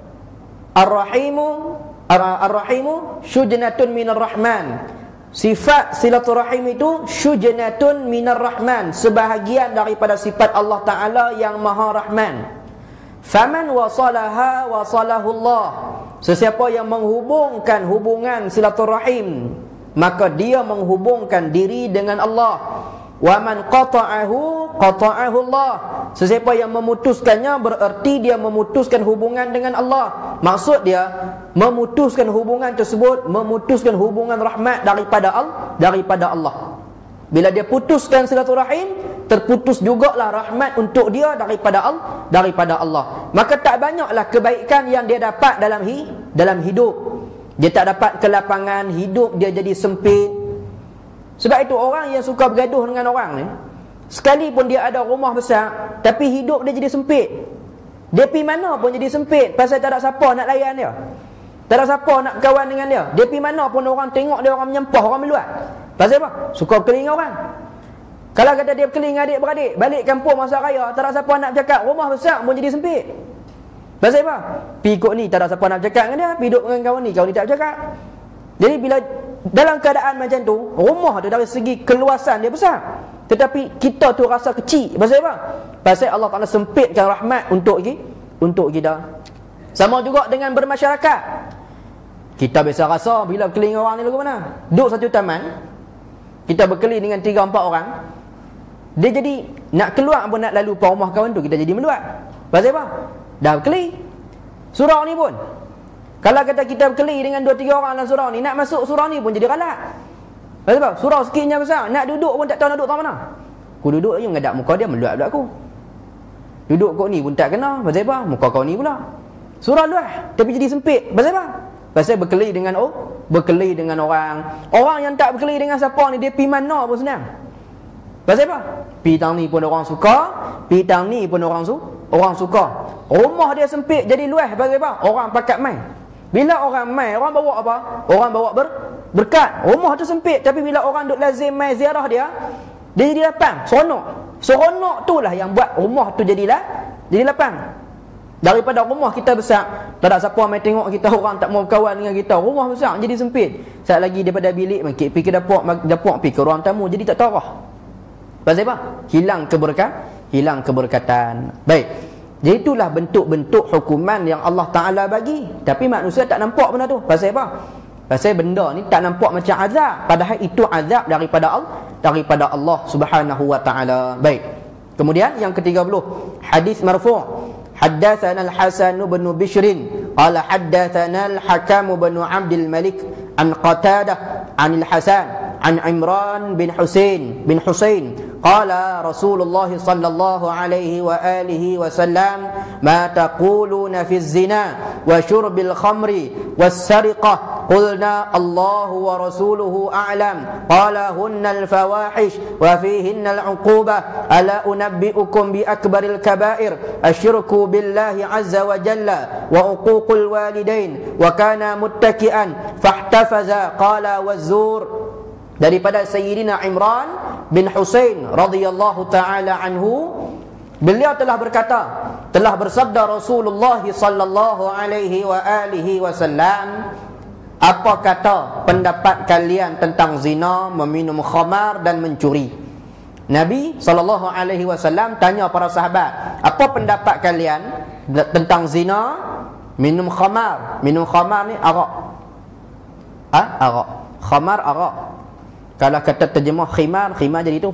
S1: Ar-Rahimu Ar-Rahimu syujnatun minar rahman. Sifat silaturahim itu syujnatun minar rahman, sebahagian daripada sifat Allah Ta'ala yang maha rahman. Faman wasalaha wasalahullah. Sesiapa yang menghubungkan hubungan silaturahim, maka dia menghubungkan diri dengan Allah. Wa man qata'ahu qata'ahu Allah. Sesiapa yang memutuskannya bererti dia memutuskan hubungan dengan Allah. Maksud dia memutuskan hubungan tersebut, memutuskan hubungan rahmat daripada Allah, daripada Allah. Bila dia putuskan silaturahim, terputus jugalah rahmat untuk dia daripada Allah, daripada Allah. Maka tak banyaklah kebaikan yang dia dapat dalam hi, dalam hidup. Dia tak dapat kelapangan, hidup dia jadi sempit. Sebab itu orang yang suka bergaduh dengan orang ni, sekalipun dia ada rumah besar, tapi hidup dia jadi sempit. Dia pergi mana pun jadi sempit, pasal tak ada siapa nak layan dia, tak ada siapa nak kawan dengan dia. Dia pergi mana pun orang tengok dia, orang menyempah, orang meluat. Pasal apa? Suka berkeli dengan orang. Kalau kata dia berkeli dengan adik-beradik, balik kampung masa raya, tak ada siapa nak bercakap, rumah besar pun jadi sempit. Pasal apa? Pergi ikut ni, tak ada siapa nak bercakap dengan dia. Pergi duduk dengan kawan ni, kawan ni tak bercakap. Jadi bila dalam keadaan macam tu, rumah tu dari segi keluasan dia besar, tetapi kita tu rasa kecil. Pasal apa? Pasal Allah Ta'ala sempitkan rahmat untuk untuk kita. Sama juga dengan bermasyarakat. Kita biasa rasa bila berkeli dengan orang ni lagu mana? Duduk satu taman, kita berkeli dengan tiga empat orang, dia jadi nak keluar pun, nak lalu ke rumah kawan tu, kita jadi meluat. Pasal apa? Dah berkeli. Surau ni pun, kalau kata kita berkeli dengan dua tiga orang dalam surau ni, nak masuk surau ni pun jadi galak. Pasal apa? Surau sikitnya besar, nak duduk pun tak tahu nak duduk tak mana. Aku duduk je mengadap muka dia, meluat pula aku. Duduk kau ni pun tak kena. Pasal apa? Muka kau ni pula. Surau luas tapi jadi sempit. Pasal apa? Pasal berkeli dengan oh, berkeli dengan orang. Orang yang tak berkeli dengan siapa ni, dia pi mana pun senang. Pasal apa? Pi tang ni pun orang suka, pi tang ni pun orang su, orang suka. Rumah dia sempit jadi luas. Pasal apa? Orang pakat main. Bila orang mai, orang bawa apa? Orang bawa ber, berkat. Rumah tu sempit, tapi bila orang duk lazim mai ziarah dia, dia jadi lapang, seronok. Seronok tu lah yang buat rumah tu jadilah jadi lapang. Daripada rumah kita besar, tak ada siapa mai tengok kita, orang tak mau kawan dengan kita. Rumah besar jadi sempit. Sat lagi daripada bilik makin pergi ke dapur, dapur pergi ke ruang tamu, jadi tak tarah. Pasal apa? Hilang keberkat, hilang keberkatan. Baik. Jadi itulah bentuk-bentuk hukuman yang Allah Ta'ala bagi. Tapi manusia tak nampak benda tu. Pasal apa? Pasal benda ni tak nampak macam azab, padahal itu azab daripada Allah, daripada Allah Subhanahu wa Ta'ala. Baik. Kemudian yang ketiga puluh, hadis marfu'. Haddatsana Al-Hasan bin Bishr qala haddatsana Al-Hakam bin Abdul Malik an Qatadah an Al-Hasan an Imran bin Husain bin Husain qala Rasulullah sallallahu alaihi wa alihi wasallam ma taquluna fi az-zina wa shurbil khamri was sariqah qulna Allahu wa rasuluhu a'lam qala hunna al-fawahish wa fihinna al-'uqubah ala unabbi'ukum bi akbaril kaba'ir asyirku billahi azza wa jalla wa uququl walidain wa kana muttaki'an fahtafaza qala waz-zur. Daripada Sayyidina Imran bin Husain radhiyallahu ta'ala anhu, beliau telah berkata, telah bersabda Rasulullah sallallahu alaihi wa alihi wasallam, apa kata pendapat kalian tentang zina, meminum khamar dan mencuri? Nabi sallallahu alaihi wasallam tanya para sahabat, apa pendapat kalian tentang zina, minum khamar? Minum khamar ni arak. ah, arak. Khamar, arak. Kalau kata terjemah khimar, khimar jadi tu.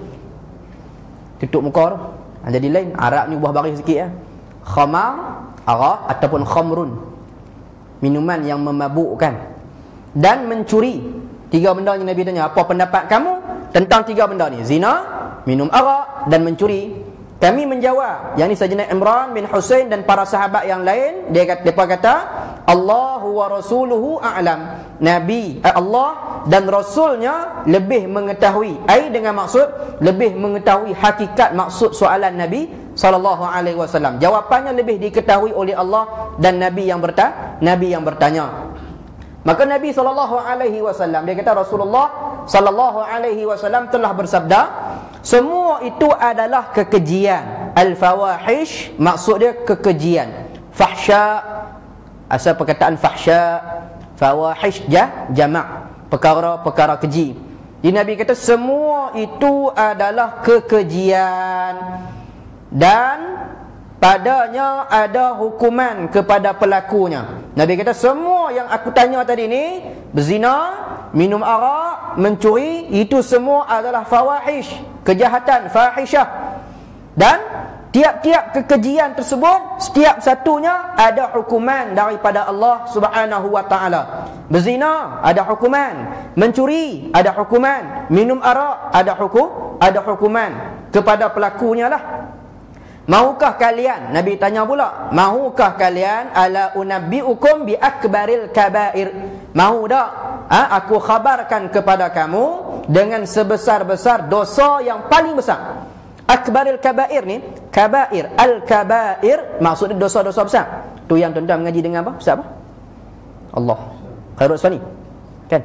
S1: Tutup muka tu. Ha, jadi lain. Arab ni ubah baris sikit ya. Khamar, arak ataupun khamrun. Minuman yang memabukkan. Dan mencuri. Tiga benda yang Nabi tanya, apa pendapat kamu tentang tiga benda ni? Zina, minum arak dan mencuri. Kami menjawab, yang ni Sayyidina Imran bin Husain dan para sahabat yang lain, dia kata, depa kata, Allahu wa rasuluhu a'lam. Nabi, eh, Allah dan Rasulnya lebih mengetahui. Ai dengan maksud lebih mengetahui hakikat maksud soalan Nabi sallallahu alaihi wasallam. Jawapannya lebih diketahui oleh Allah dan Nabi yang bertanya, Nabi yang bertanya. Maka Nabi sallallahu alaihi wasallam, dia kata Rasulullah sallallahu alaihi wasallam telah bersabda, semua itu adalah kekejian. Al-fawahish maksud dia kekejian. Fahsya, asal perkataan fahsya, fawahish jah jamak, perkara-perkara keji. Jadi Nabi kata semua itu adalah kekejian dan padanya ada hukuman kepada pelakunya. Nabi kata semua yang aku tanya tadi ni, berzina, minum arak, mencuri, itu semua adalah fawahish, kejahatan, fahishah. Dan tiap-tiap kekejian tersebut, setiap satunya ada hukuman daripada Allah Subhanahu wa taala. Berzina ada hukuman, mencuri ada hukuman, minum arak ada hukum, ada hukuman kepada pelakunya lah. Mahukah kalian, Nabi tanya pula, mahukah kalian ala unabbiukum bi akbaril kabair? Mahu tak ha, aku khabarkan kepada kamu dengan sebesar-besar dosa yang paling besar. Akbaril kabair ni, kabair, al-kabair maksudnya dosa-dosa besar. Tu yang tuan-tuan mengaji dengan apa? Ustaz apa? Allah. Khairul Usfani. Kan?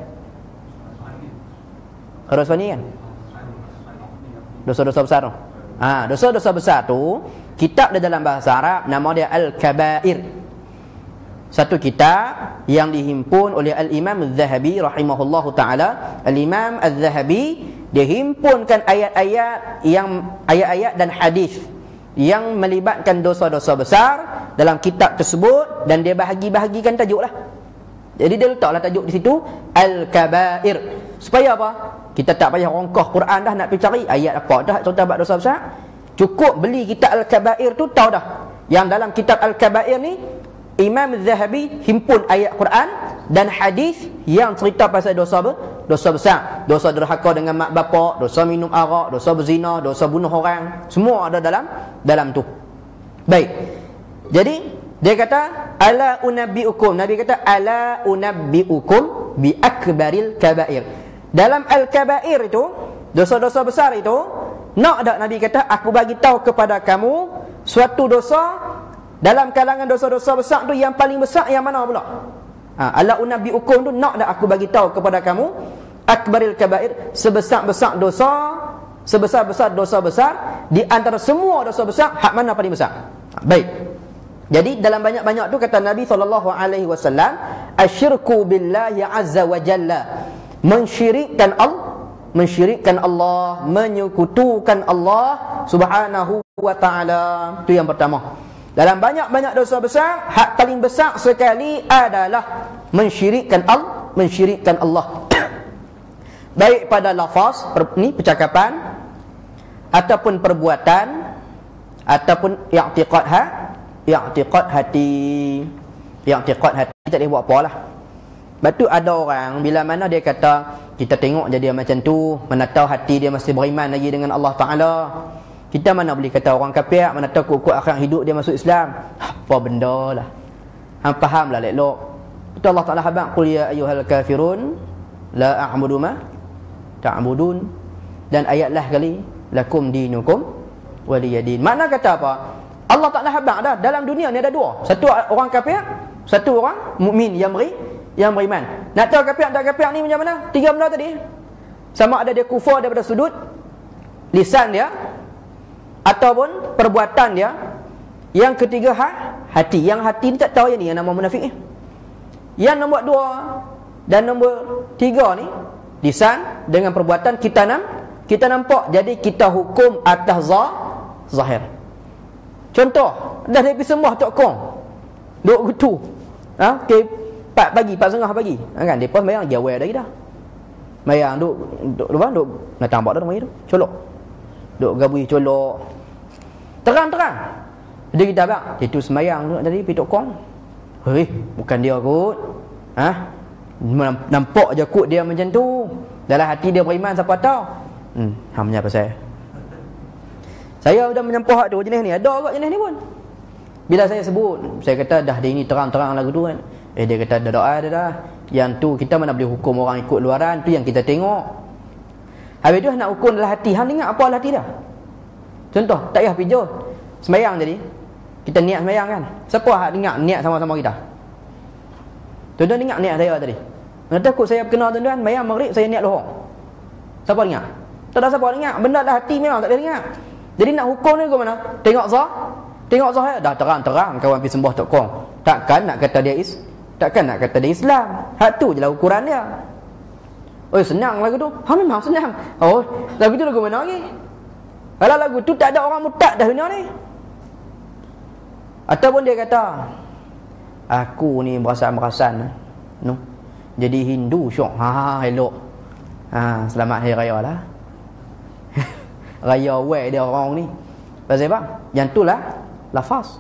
S1: Khairul Usfani kan? Dosa-dosa besar tu. Ha, dosa-dosa besar tu, kitab di dalam bahasa Arab nama dia Al-Kabair. Satu kitab yang dihimpun oleh Al-Imam Al-Zahabi rahimahullahu ta'ala. Al-Imam Al-Zahabi dia himpunkan ayat-ayat yang ayat-ayat dan hadis yang melibatkan dosa-dosa besar dalam kitab tersebut, dan dia bahagi-bahagikan tajuk lah. Jadi dia letaklah tajuk di situ Al-Kabair. Supaya apa? Kita tak payah rongkah Quran dah nak pergi cari ayat apa dah cerita bab dosa besar. Cukup beli kitab Al-Kabair tu, tahu dah. Yang dalam kitab Al-Kabair ni Imam Az-Zahabi himpun ayat Quran dan hadis yang cerita pasal dosa ber, dosa besar. Dosa derhaka dengan mak bapak, dosa minum arak, dosa berzina, dosa bunuh orang, semua ada dalam dalam tu. Baik. Jadi dia kata ala unabbiukum. Nabi kata ala unabbiukum bi akbaril kabair. Dalam al-kabair itu, dosa-dosa besar itu, nak tak Nabi kata aku bagi tahu kepada kamu suatu dosa dalam kalangan dosa-dosa besar tu yang paling besar yang mana pula? Ha, ala unabbiukum tu, nak tak aku bagi tahu kepada kamu akbaril kabair, sebesar-besar dosa, sebesar-besar dosa besar di antara semua dosa besar, hak mana paling besar? Ha, baik. Jadi dalam banyak-banyak tu kata Nabi sallallahu alaihi wasallam, asyirku billahi azza wa jalla, mensyirikkan Allah, mensyirikkan Allah, menyekutukan Allah Subhanahu wa taala. Itu yang pertama. Dalam banyak-banyak dosa besar, hak paling besar sekali adalah mensyirikkan Allah, mensyirikkan Allah. Baik pada lafaz ni percakapan ataupun perbuatan ataupun i'tiqad ha, i'tiqad hati. I'tiqad hati tak boleh buat apalah. Lepas tu ada orang bila mana dia kata kita tengok je dia macam tu, mana tahu hati dia masih beriman lagi dengan Allah Ta'ala. Kita mana boleh kata orang kafir, mana tahu kuat-kuat akhirat hidup dia masuk Islam. Apa benda lah. Hang fahamlah elok. Betul Allah Ta'ala habaq qul ya ayyuhal kafirun la a'budu ma ta'budun. Dan ayat lah kali lakum dinukum waliyadin. Makna kata apa? Allah Ta'ala habaq dah dalam dunia ni ada dua. Satu orang kafir, satu orang mukmin yang beri yang beriman. Nak tahu kafir tak kafir ni macam mana? Tiga benda tadi. Sama ada dia kufur daripada sudut lisan dia ataupun perbuatan dia. Yang ketiga ha, hati. Yang hati ni tak tahu yang ni yang nama munafik ni. Yang nombor dua dan nombor tiga ni, lisan dengan perbuatan kita nam kita nampak, jadi kita hukum atas zah, zahir. Contoh, dah dia pergi sembah tok kong, duk gitu. Ha, okey. empat pagi, empat setengah pagi. Ha, kan depa sembahyang lagi awal dah dah. Sembahyang duk duk apa duk nak tambak dah mari tu. Colok. Duk gabui colok. Terang-terang. Jadi kita abang, itu sembahyang tu tadi pi tok kong. Hei, bukan dia kot. Ha? Nampak je kot dia macam tu. Dalam hati dia beriman siapa tahu. Hmm, hamnya pasal. Saya dah menyampuh hak tu jenis ni. Ada kot jenis ni pun. Bila saya sebut, saya kata dah dia ini terang-terang lagu tu kan. Eh dia kata dah doa dah dah. Yang tu kita mana boleh hukum orang ikut luaran, tu yang kita tengok. Habis tu nak hukum dalam hati. Hang ingat apa dalam hati dah? Contoh, tak payah pergi jauh. Sembahyang tadi. Kita niat sembahyang kan. Siapa hak ingat niat sama-sama kita? Tuan-tuan ingat niat saya tadi. Nanti takut saya kena tuan-tuan, sembahyang maghrib saya niat lohong. Siapa ingat? Tak ada siapa ingat. Benda dalam hati memang tak ada ingat. Jadi nak hukum ni ke mana? Tengok sah. Tengok sah dah terang-terang kawan pergi sembah tok kong. Takkan nak kata dia is takkan nak kata dia Islam. Hak tu je lah ukuran dia. Oh senang lagu tu. Ha memang senang. Oh, lagu tu lagu mana lagi? Kalau lagu tu tak ada orang murtad dah dunia ni. Ataupun dia kata aku ni berasan-berasan no. Jadi Hindu syok. Ha elok. Ha selamat hari raya lah. Raya awal dia orang ni. Pasal apa? Yang tu lah lafaz.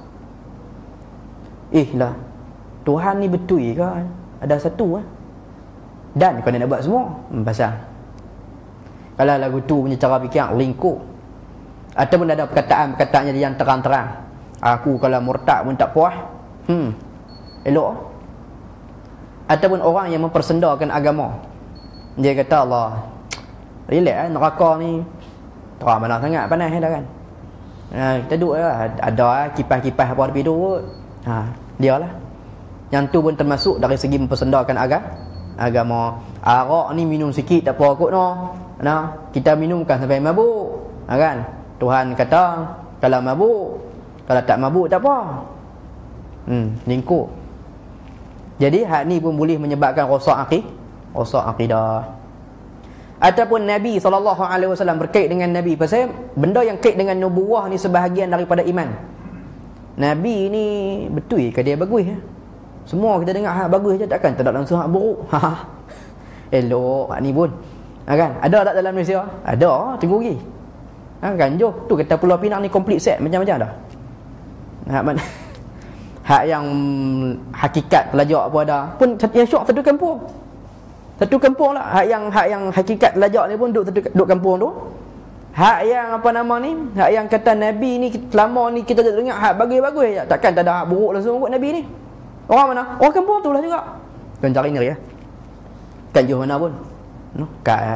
S1: Eh lah, Tuhan ni betul ke? Ada satu eh? Dan kau nak buat semua hmm, pasal kalau lagu tu punya cara fikir lingkup. Ataupun ada perkataan-perkataannya yang terang-terang. Aku kalau murtad pun tak puas. Hmm. Elok. Ataupun orang yang mempersendakan agama. Dia kata Allah, relax eh, neraka ni terang mana sangat panas dah kan. Ha, kita duduk lah. Ada kipas-kipas apa tepi tu kot. Ha, dia lah. Yang tu pun termasuk dari segi mempersendakan agama. Agama. Arak ni minum sikit tak apa kot no. Nah, kita minum bukan sampai mabuk. Ha, kan? Tuhan kata kalau mabuk, kalau tak mabuk tak apa. Hmm, lingkup. Jadi hak ni pun boleh menyebabkan rosak akid, rosak akidah. Ataupun Nabi sallallahu alaihi wasallam berkait dengan Nabi. Pasal benda yang kait dengan nubuwah ni sebahagian daripada iman. Nabi ni betul ke dia bagus ya? Semua kita dengar hak bagus je, takkan tak ada langsung hak buruk. Ha. Elok hak ni pun. Ha, kan? Ada tak dalam Malaysia? Ada, tunggu lagi. Ha, kan jom tu kata Pulau Pinang ni complete set macam-macam dah. Hak mana? Hak yang hakikat pelajar apa ada. Pun yang syok satu kampung. Satu kampung lah. Hak yang hak yang hakikat pelajar ni pun duduk satu duduk kampung tu. Hak yang apa nama ni? Hak yang kata Nabi ni selama ni kita dengar hak bagus-bagus je. Takkan tak ada hak buruk langsung ikut Nabi ni. Orang mana? Orang kampung tu lah juga. Tuan cari ni ya. Kan jauh mana pun. No, kat ya.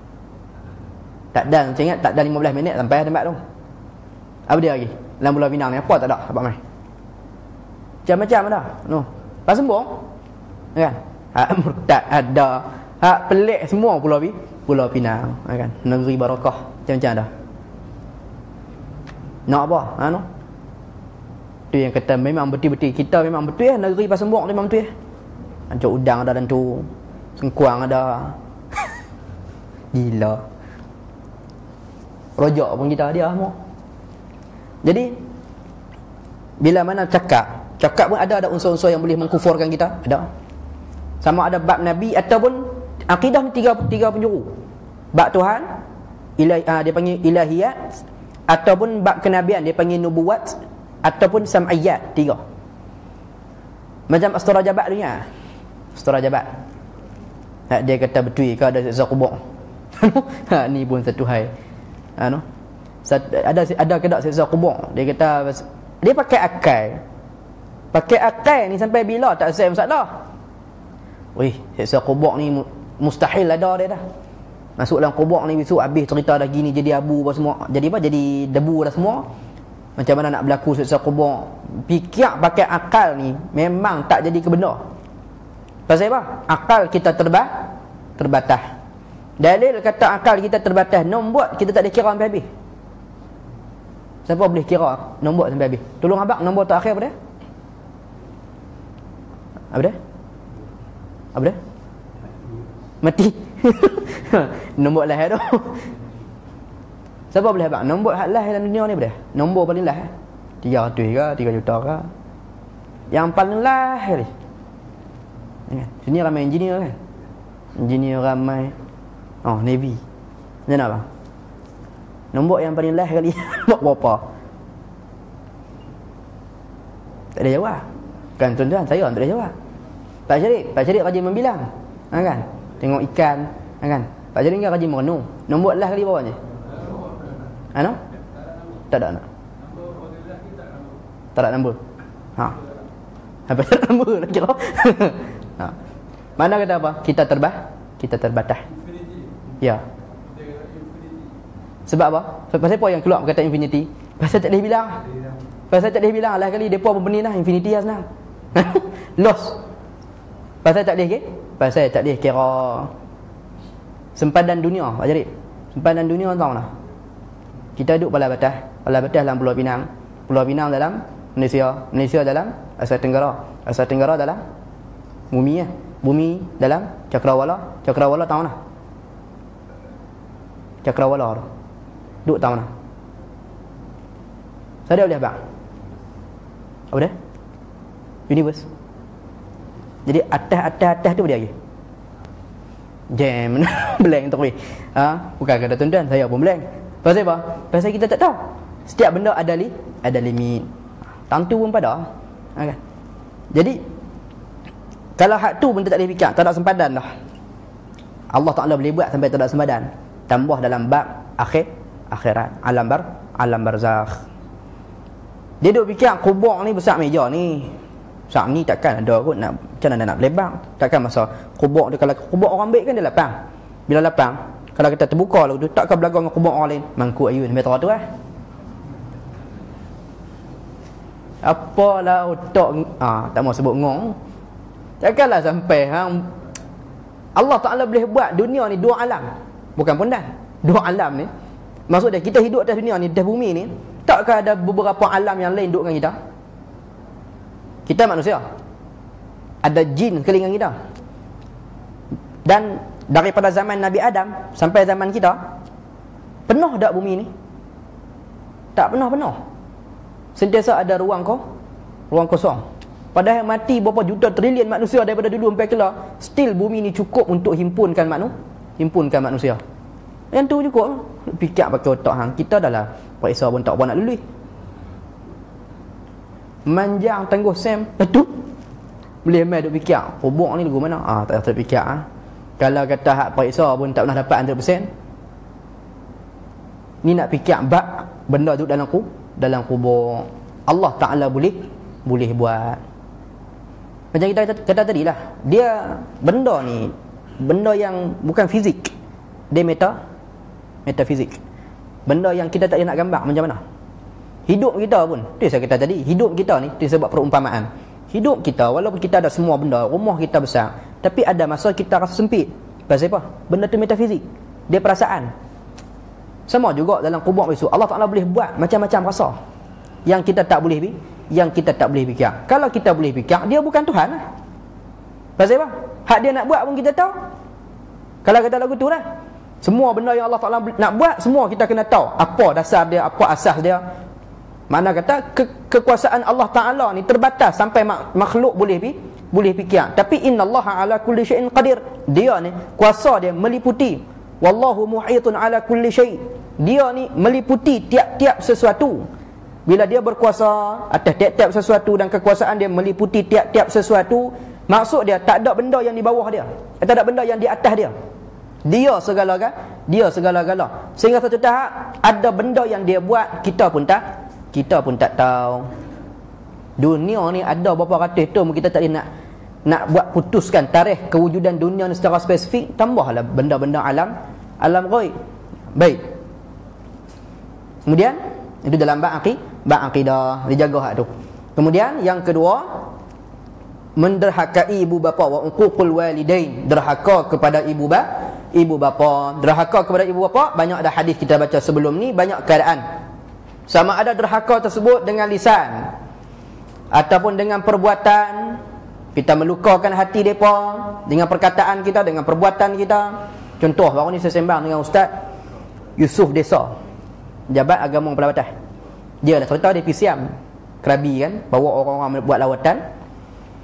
S1: Tak dan saya ingat tak dan lima belas minit sampai tempat tu. Apa dia lagi? Dalam Pulau Pinang ni apa tak ada apa mai. Macam-macam ada. No. Pas sembung. Kan? Hak murtad ada. Hak pelik semua Pulau Pi, Pulau Pinang, kan? Negeri barakah macam-macam dah. Nak apa? Ha no. Tu yang kata memang betul-betul kita memang betul ya negeri Pasembok memang betul ya. Ancok udang ada dan tu. Sengkuang ada. Gila. Rojak pun kita dia semua. Jadi bila mana cakap, cakap pun ada ada unsur-unsur yang boleh mengkufurkan kita, ada. Sama ada bab Nabi ataupun akidah ni tiga tiga penjuru. Bab Tuhan, ilahi, uh, dia panggil ilahiyat, ataupun bab kenabian dia panggil nubuwat, ataupun sam'iyat, tiga. Macam Astura Jabat tu ya. Astura Jabat. Ha, dia kata betul ke ada siksa kubur. Ha, ni pun satu hal. Ha, no? Ada ada ke tak siksa kubur? Dia kata dia pakai akal. Pakai akal ni sampai bila tak selesai masalah. Wih, siksa kubur ni mustahil ada dia dah. Masuk dalam kubur ni besok habis cerita dah gini jadi abu apa semua. Jadi apa? Jadi debu dah semua. Macam mana nak berlaku siksa kubur? Fikir pakai akal ni memang tak jadi kebenar. Pasal apa? Akal kita terba terbatas. Dalil kata akal kita terbatas, nombor kita tak boleh kira sampai habis. Siapa boleh kira nombor sampai habis? Tolong abang, nombor terakhir apa dia? Apa dia? Apa dia? Mati. Nombor lah tu. Siapa boleh abang? Nombor hak lah dalam dunia ni boleh? Nombor paling lah. tiga ratus ke, tiga juta ke? Yang paling lah ni. Kan? Sini ramai engineer kan. Engineer ramai. Oh, Navy. Macam mana bang? Nombor yang paling last kali nombor berapa? Tak ada jawab. Kan tuan-tuan, saya tak ada jawab. Pak Syarif, Pak Syarif rajin membilang. Ha, kan? Tengok ikan, ha, kan? Pak Syarif kan rajin merenung. Nombor last kali berapa je? Ano? Tak ada nak. Tak ada nombor. Ha. Apa tak ada nombor nak kira? Ha. Mana kata apa? Kita terbah, kita terbatas. Ya. Sebab apa? Pasal apa yang keluar kata infinity? Pasal tak boleh bilang. Pasal tak boleh bilang. Lah kali depa pun benih lah infinity lah senang. Loss. Pasal tak boleh ke? Pasal tak boleh kira sempadan dunia, Pak Jarid. Sempadan dunia tahu lah. Kita duduk pada batas, pada batas dalam Pulau Pinang. Pulau Pinang dalam Malaysia, Malaysia dalam Asia Tenggara. Asia Tenggara dalam bumi ya. Bumi dalam cakrawala. Cakrawala tahu lah. Cakrawala tu. Duduk tahu lah. Saya boleh apa? Apa dia? Universe. Jadi atas-atas-atas tu dia lagi. Jam. Blank tak boleh. Ha? Bukan kata tuan-tuan, saya pun blank. Pasal apa? Pasal kita tak tahu. Setiap benda ada li, ada limit. Tentu pun pada. Ha, kan? Jadi kalau hak tu pun tak boleh fikir, tak ada sempadan dah. Allah Taala boleh buat sampai tak ada sempadan. Tambah dalam bab akhir akhirat, alam bar, alam barzakh. Dia duk fikir kubur ni besar meja ni. Besar ni takkan ada kot nak macam mana nak lebar. Takkan masa kubur dia, kalau kubur orang baik kan dia lapang. Bila lapang, kalau kita terbuka lagu tu takkan berlagu dengan kubur orang lain. Mangkuk ayun meter tu eh. Apalah otak ah tak mau sebut ngong. Takkanlah sampai hang Allah Taala boleh buat dunia ni dua alam. Bukan pondan. Dua alam ni. Maksud dia kita hidup atas dunia ni, atas bumi ni, takkah ada beberapa alam yang lain duduk dengan kita? Kita manusia. Ada jin sekeliling kita. Dan daripada zaman Nabi Adam sampai zaman kita, penuh tak bumi ni? Tak pernah penuh. Sentiasa ada ruang kau, ruang kosong. Padahal mati berapa juta trilion manusia daripada dulu sampai kelar, still bumi ni cukup untuk himpunkan manusia, himpunkan manusia. Yang tu cukup. Fikir pakai otak hang. Kita dah lah periksa pun tak apa nak lulus. Manjang tangguh Sam. Betul. Boleh mai duk fikir. Kubur ni lagu mana? Ah tak tak fikir ah. Kalau kata hak periksa pun tak pernah dapat one hundred percent. Ni nak fikir bab benda duduk dalam kubur, dalam kubur. Allah Taala boleh boleh buat. Macam kita kata, kata tadi lah. Dia benda ni benda yang bukan fizik. Dia meta metafizik. Benda yang kita tak boleh nak gambar macam mana. Hidup kita pun, tu saya kata tadi, hidup kita ni, tu sebab perumpamaan. Hidup kita, walaupun kita ada semua benda, rumah kita besar, tapi ada masa kita rasa sempit. Pasal apa? Benda tu metafizik. Dia perasaan. Sama juga dalam kubur besok. Allah Ta'ala boleh buat macam-macam rasa yang kita tak boleh yang kita tak boleh fikir. Kalau kita boleh fikir, dia bukan Tuhan lah. Pasal apa? Hak dia nak buat pun kita tahu. Kalau kata lagu tu lah, semua benda yang Allah Ta'ala nak buat, semua kita kena tahu apa dasar dia, apa asas dia. Mana kata ke, kekuasaan Allah Ta'ala ni terbatas sampai mak, makhluk boleh pi, boleh fikir. Tapi innallaha ala kulli syai'in qadir. Dia ni kuasa dia meliputi. Wallahu muhitun ala kulli syai'. Dia ni meliputi tiap-tiap sesuatu. Bila dia berkuasa atas tiap-tiap sesuatu dan kekuasaan dia meliputi tiap-tiap sesuatu, maksud dia tak ada benda yang di bawah dia, tak ada benda yang di atas dia. Dia segala-galanya, dia segala-galanya. Sehingga satu tahap ada benda yang dia buat kita pun tak kita pun tak tahu. Dunia ni ada berapa ratus tahun kita tak boleh nak nak buat putuskan tarikh kewujudan dunia ni secara spesifik. Tambahlah benda-benda alam alam ghaib. Baik. Kemudian itu dalam bab aqid, bab akidah dijaga hak tu. Kemudian yang kedua, menderhakai ibu bapa, wa uququl walidain, derhaka kepada ibu bapa, ibu bapa. Derhaka kepada ibu bapa, banyak ada hadis kita baca sebelum ni, banyak keadaan. Sama ada derhaka tersebut dengan lisan ataupun dengan perbuatan. Kita melukakan hati mereka dengan perkataan kita, dengan perbuatan kita. Contoh, baru ni saya sembang dengan Ustaz Yusuf Desa, Jabat Agama Kepala Batas. Dia dah cerita dia P C M Krabi kan, bawa orang-orang buat lawatan.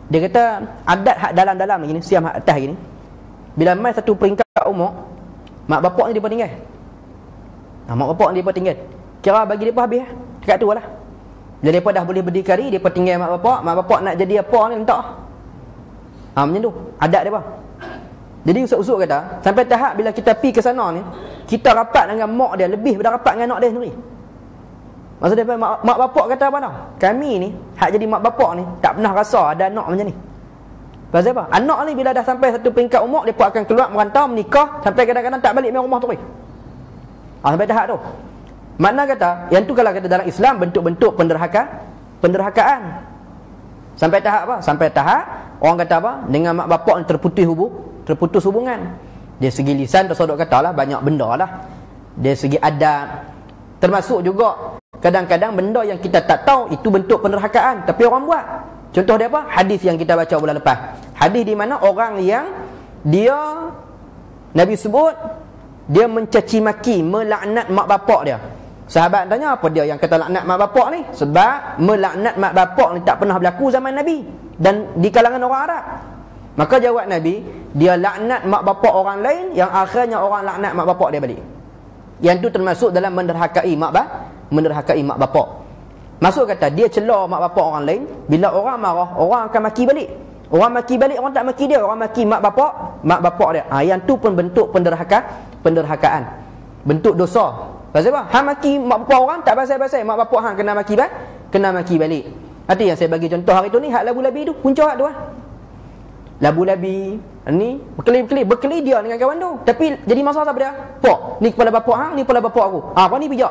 S1: Dia kata adat hak dalam-dalam lagi ni, siam hak atas lagi ni, bila mai satu peringkat umur, mak bapak ni depa tinggal. Ha, mak bapak ni depa tinggal. Kira bagi depa habis lah. Dekat tu lah. Bila depa dah boleh berdikari, depa tinggal mak bapak, mak bapak nak jadi apa ni letak. Ha, macam tu adat depa. Jadi usuk-usuk kata, sampai tahap bila kita pi ke sana ni, kita rapat dengan mak dia lebih daripada rapat dengan anak dia sendiri. Maksud dia mak, mak bapak kata apa tau? Kami ni, hak jadi mak bapak ni tak pernah rasa ada anak macam ni. Pasal apa? Anak ni bila dah sampai satu peringkat umur, depa akan keluar merantau, menikah, sampai kadang-kadang tak balik main rumah tu. Ha, sampai tahap tu. Makna kata, yang tu kalau kata dalam Islam bentuk-bentuk penderhaka, penderhakaan. Sampai tahap apa? Sampai tahap orang kata apa? Dengan mak bapak ni terputus hubung, terputus hubungan. Dari segi lisan tersodok katalah banyak benda lah. Dari segi adab, termasuk juga kadang-kadang benda yang kita tak tahu itu bentuk penderhakaan tapi orang buat. Contoh dia apa? Hadis yang kita baca bulan lepas. Hadis di mana orang yang dia Nabi sebut dia mencaci maki, melaknat mak bapak dia. Sahabat tanya apa dia yang kata laknat mak bapak ni? Sebab melaknat mak bapak ni tak pernah berlaku zaman Nabi dan di kalangan orang Arab. Maka jawab Nabi, dia laknat mak bapak orang lain yang akhirnya orang laknat mak bapak dia balik. Yang tu termasuk dalam menderhakai mak bapak, menderhakai mak bapak. Masuk kata dia celah mak bapak orang lain, bila orang marah, orang akan maki balik. Orang maki balik, orang tak maki dia, orang maki mak bapak, mak bapak dia. Ah, yang tu pun bentuk penderhaka, penderhakaan. Bentuk dosa. Pasal apa? Hang maki mak bapak orang tak pasal-pasal, mak bapak hang kena maki balik, kena maki balik. Itu yang saya bagi contoh hari tu ni, hak labu-labi tu, punca hak tu ah. Labu-labi ni berkeli-keli, berkeli dia dengan kawan tu. Tapi jadi masalah siapa dia? Pak, ni kepala bapak hang, ni kepala bapak aku. Ah, apa ni pijak?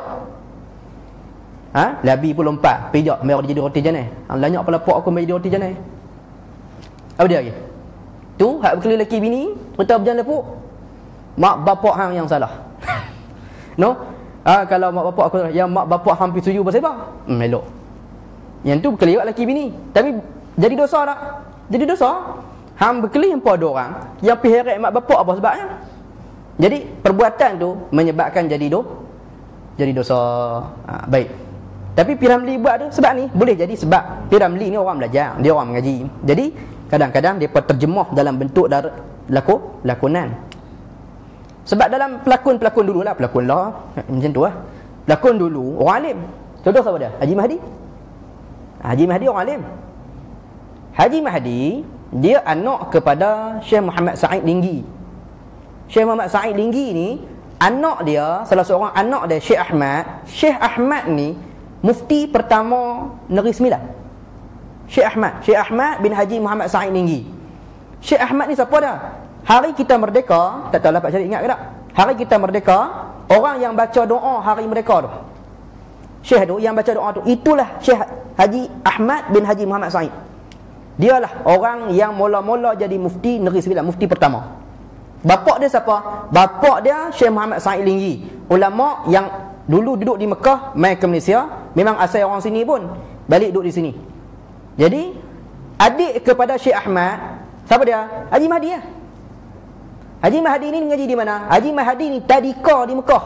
S1: Ha? Labi pun lompat, pijak, mai dia jadi roti janai. Hang lanyak kepala bapak aku mai jadi roti janai. Apa dia lagi? Tu hak berkeli lelaki bini, cerita berjalan lepuk. Mak bapak hang yang salah. No? Ah, kalau mak bapak aku yang mak bapak hang pergi setuju pasal apa? Hmm, elok. Yang tu berkeli lelaki bini. Tapi jadi dosa tak? Jadi dosa. Hang berkeli hampa ada orang yang pergi heret mak bapak apa sebabnya? Jadi perbuatan tu menyebabkan jadi do jadi dosa. Ha, baik. Tapi Piramli buat tu sebab ni boleh jadi sebab Piramli ni orang belajar, dia orang mengaji. Jadi kadang-kadang depa terjemah dalam bentuk dar lakon lakonan. Sebab dalam pelakon-pelakon dululah, pelakon lah macam tu lah. Pelakon dulu orang alim. Contoh siapa dia? Haji Mahdi. Haji Mahdi orang alim. Haji Mahdi dia anak kepada Syekh Muhammad Sa'id Linggi. Syekh Muhammad Sa'id Linggi ni anak dia, salah seorang anak dia Syekh Ahmad. Syekh Ahmad ni mufti pertama Negeri Sembilan. Syekh Ahmad, Syekh Ahmad bin Haji Muhammad Sa'id Linggi. Syekh Ahmad ni siapa dah? Hari kita merdeka, tak tahu lah Pak Syarif ingat ke tak? Hari kita merdeka, orang yang baca doa hari merdeka tu, Syekh tu yang baca doa tu, itulah Syekh Haji Ahmad bin Haji Muhammad Sa'id. Dialah orang yang mula-mula jadi mufti Negeri Sembilan, mufti pertama. Bapak dia siapa? Bapak dia Syekh Muhammad Sa'id Linggi, ulama yang dulu duduk di Mekah, mai ke Malaysia, memang asal orang sini pun, balik duduk di sini. Jadi adik kepada Syekh Ahmad, siapa dia? Haji Mahdi lah. Haji Mahdi ni mengaji di mana? Haji Mahdi ni tadika di Mekah.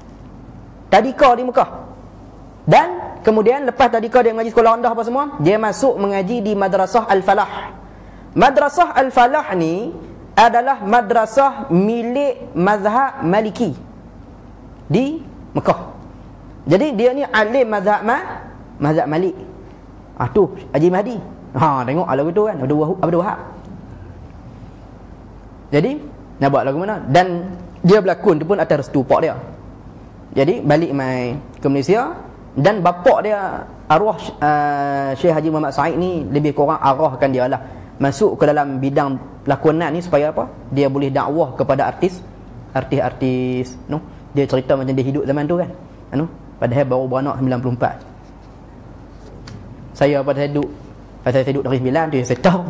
S1: Tadika di Mekah. Dan kemudian lepas tadika dia mengaji sekolah rendah apa semua, dia masuk mengaji di Madrasah Al-Falah. Madrasah Al-Falah ni adalah madrasah milik mazhab Maliki di Mekah. Jadi dia ni alim mazhab ma, mazhab Malik. Ah tu Haji Mahdi. Ha, tengok lagu tu kan, ada Wahab, ada Wahab. Jadi nak buat lagu mana? Dan dia berlakon tu pun atas restu pak dia. Jadi balik mai ke Malaysia, dan bapak dia arwah uh, Syekh Haji Muhammad Sa'id ni lebih kurang arahkan dia lah masuk ke dalam bidang lakonan ni supaya apa? Dia boleh dakwah kepada artis, artis-artis, no? Dia cerita macam dia hidup zaman tu kan. Anu, padahal baru beranak sembilan puluh empat. Saya pada saya duduk, pasal saya duduk dari sembilan tu saya tahu.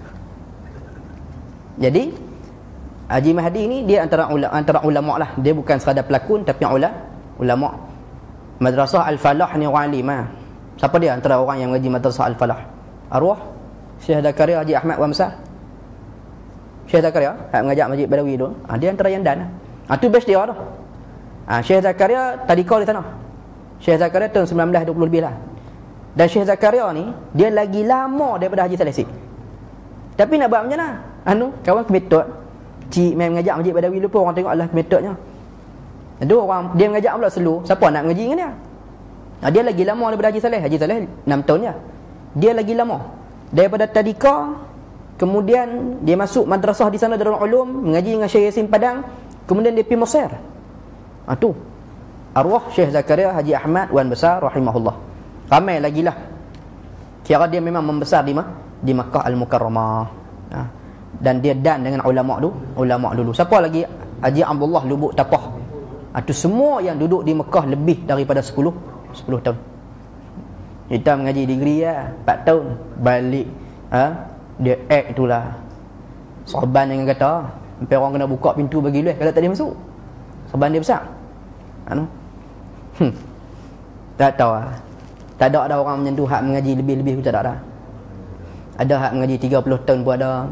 S1: Jadi Haji Mahdi ni dia antara ulama, antara ulama lah. Dia bukan sekadar pelakon tapi ulama, ulama. Madrasah Al-Falah ni orang alim ah. Siapa dia antara orang yang mengaji Madrasah Al-Falah? Arwah Syekh Zakaria Haji Ahmad Wan Besar. Syekh Zakaria hak mengajak Masjid Badawi tu. Ah, dia antara yang dan. Ah tu best dia tu. Ah Syekh Zakaria tadika di sana. Syekh Zakaria tahun sembilan belas dua puluh lebih lah. Dan Syekh Zakaria ni dia lagi lama daripada Haji Saleh Sik. Tapi nak buat macam mana? Anu, kawan kemetod. Cik main mengajak Masjid Badawi lupa orang tengok Allah kemetodnya. Ada orang dia mengajak pula selu, siapa nak mengaji dengan dia? Nah, dia lagi lama daripada Haji Saleh. Haji Saleh enam tahun je. Dia lagi lama. Daripada tadika, kemudian dia masuk madrasah di sana Darul Ulum, mengaji dengan Syekh Yasin Padang, kemudian dia pergi Mesir. Ha tu. Arwah Syekh Zakaria Haji Ahmad Wan Besar rahimahullah. Ramai lagi lah. Kira dia memang membesar di di Makkah Al-Mukarramah. Ha. Dan dia dan dengan ulama dulu, ulama dulu. Siapa lagi? Haji Abdullah Lubuk Tapah. Ha tu semua yang duduk di Mekah lebih daripada sepuluh tahun. Kita mengaji degree ya, empat tahun balik. Ha? Dia act itulah. Sahabat yang kata, sampai orang kena buka pintu bagi luar kalau tak dia masuk. Sahabat dia besar. Anu. Hmm. Tak tahu lah. Tak ada ada orang macam tu hak mengaji lebih-lebih pun tak ada. Ada hak mengaji tiga puluh tahun pun ada.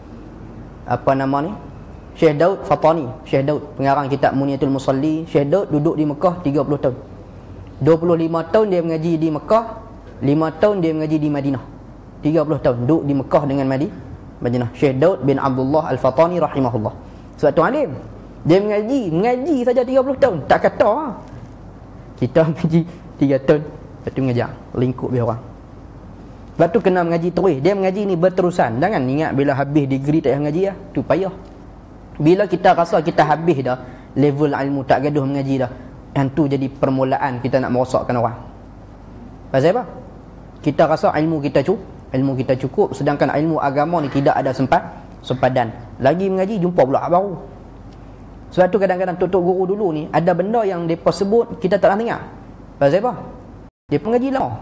S1: Apa nama ni? Syekh Daud Fatani, Syekh Daud pengarang kitab Muniyatul Musalli. Syekh Daud duduk di Mekah tiga puluh tahun. dua puluh lima tahun dia mengaji di Mekah, lima tahun dia mengaji di Madinah. tiga puluh tahun duduk di Mekah dengan Madi, Madinah. Syekh Daud bin Abdullah Al-Fatani rahimahullah. Sebab tu alim. Dia mengaji, mengaji saja tiga puluh tahun. Tak kata ha. Kita mengaji tiga tahun, lepas tu mengajar, lingkup biar orang. Sebab tu kena mengaji terus. Dia mengaji ni berterusan. Jangan ingat bila habis degree tak payah mengaji lah. Tu payah. Bila kita rasa kita habis dah level ilmu, tak gaduh mengaji dah, yang tu jadi permulaan kita nak merosakkan orang. Pasal apa? Kita rasa ilmu kita cukup, ilmu kita cukup, sedangkan ilmu agama ni tidak ada sempat sempadan. Lagi mengaji jumpa pula hak baru. Sebab tu kadang-kadang tok-tok guru dulu ni ada benda yang depa sebut kita tak nak dengar. Pasal apa? Dia mengaji lama.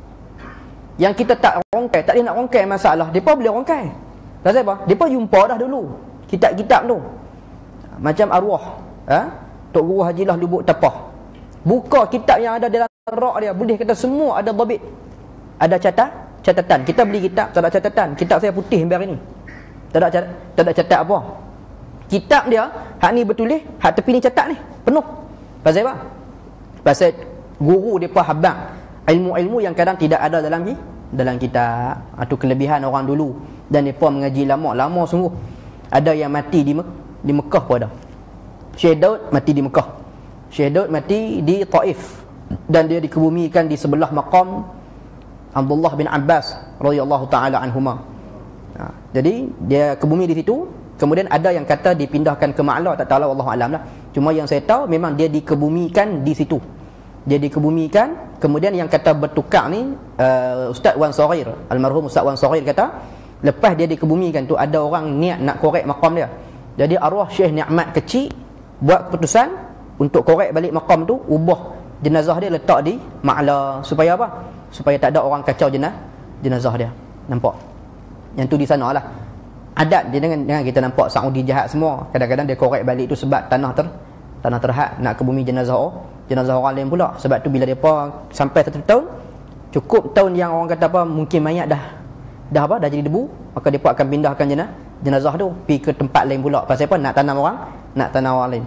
S1: Yang kita tak rongkai, tak boleh nak rongkai masalah, depa boleh rongkai. Pasal apa? Depa jumpa dah dulu kitab-kitab tu. Macam arwah, ha? Tok Guru Hajilah Lubuk Tapah. Buka kitab yang ada dalam rak dia, boleh kata semua ada dhabit. Ada catat, catatan. Kita beli kitab tak ada catatan. Kitab saya putih sampai hari ni. Tak ada catat, tak ada catat apa. Kitab dia, hak ni bertulis, hak tepi ni catat ni, penuh. Pasal apa? Pasal guru depa habang ilmu-ilmu yang kadang tidak ada dalam ni, dalam kitab. Itu kelebihan orang dulu. Dan depa mengaji lama, lama sungguh. Ada yang mati di Mek- di Mekah pun ada. Syekh Daud mati di Mekah. Syekh Daud mati di Taif dan dia dikebumikan di sebelah maqam Abdullah bin Abbas radhiyallahu taala anhuma. Ha, jadi dia kebumi di situ. Kemudian ada yang kata dipindahkan ke Ma'la, tak tahu, wallahu alam lah. Cuma yang saya tahu memang dia dikebumikan di situ. Dia dikebumikan. Kemudian yang kata bertukar ni uh, Ustaz Wan Saghir, almarhum Ustaz Wan Saghir kata lepas dia dikebumikan tu ada orang niat nak korek maqam dia. Jadi arwah Syekh Ni'mat kecil buat keputusan untuk korek balik maqam tu, ubah jenazah dia letak di Ma'la. Supaya apa? Supaya tak ada orang kacau jenazah jenazah dia. Nampak? Yang tu di sana lah. Adat dia dengan, dengan kita nampak Saudi jahat semua. Kadang-kadang dia korek balik tu sebab tanah ter tanah terhad nak ke bumi jenazah oh, jenazah orang lain pula. Sebab tu bila depa sampai satu tahun, cukup tahun yang orang kata apa, mungkin mayat dah dah apa dah jadi debu, maka depa akan pindahkan jenazah jenazah tu pergi ke tempat lain pula. Pasal apa? Nak tanam orang, nak tanam orang lain.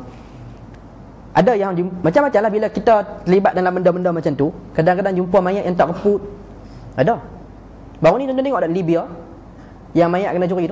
S1: Ada yang macam-macam lah. Bila kita terlibat dalam benda-benda macam tu, kadang-kadang jumpa mayat yang tak reput. Ada. Baru ni tuan-tuan tengok ada Libya yang mayat kena curi tu.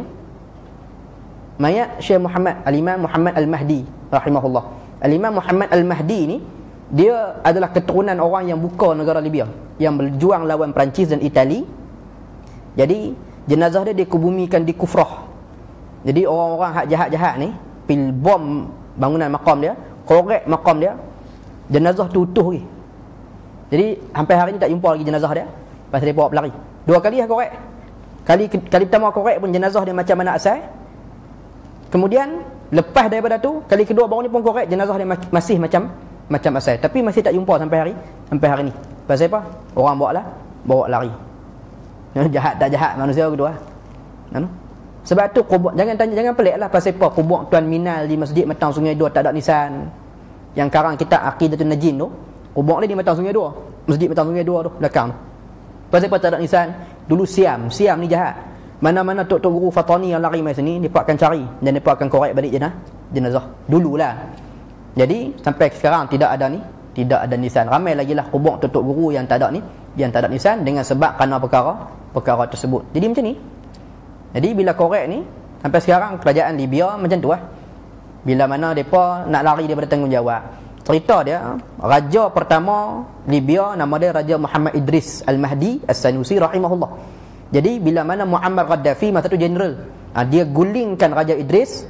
S1: Mayat Syekh Muhammad Al-Imam Muhammad Al-Mahdi rahimahullah. Al-Imam Muhammad Al-Mahdi ni dia adalah keturunan orang yang buka negara Libya, yang berjuang lawan Perancis dan Itali. Jadi jenazah dia dikebumikan di Kufrah. Jadi orang-orang hak jahat-jahat ni pil bom bangunan makam dia, korek makam dia, jenazah tu utuh lagi. Jadi sampai hari ni tak jumpa lagi jenazah dia. Pasal dia bawa pelari. Dua kali dah korek. Kali kali pertama korek pun jenazah dia macam mana asal. Kemudian lepas daripada tu, kali kedua baru ni pun korek, jenazah dia masih macam macam asal. Tapi masih tak jumpa sampai hari sampai hari ni. Pasal apa? Orang bawa lah, bawa lari. Jahat tak jahat manusia kedua. Anu. Sebab tu kubur, jangan tanya, jangan pelik lah pasal apa kubur Tuan Minal di Masjid Matang Sungai Dua tak ada nisan. Yang karang kita Aqidatul Najin tu, kubur dia di Matang Sungai Dua, Masjid Matang Sungai Dua tu belakang tu. Pasal apa tak ada nisan? Dulu Siam, Siam ni jahat. Mana-mana tok-tok guru Fatani yang lari mai sini, depa akan cari dan depa akan korek balik jenazah. Jenazah dululah. Jadi sampai sekarang tidak ada ni, tidak ada nisan. Ramai lagi lah kubur tok-tok guru yang tak ada ni, yang tak ada nisan dengan sebab kerana perkara perkara tersebut. Jadi macam ni. Jadi bila korek ni sampai sekarang kerajaan Libya macam tu lah. Bila mana mereka nak lari daripada tanggungjawab. Cerita dia, raja pertama Libya nama dia Raja Muhammad Idris Al-Mahdi As-Sanusi rahimahullah. Jadi bila mana Muammar Gaddafi masa tu general, ha, dia gulingkan Raja Idris.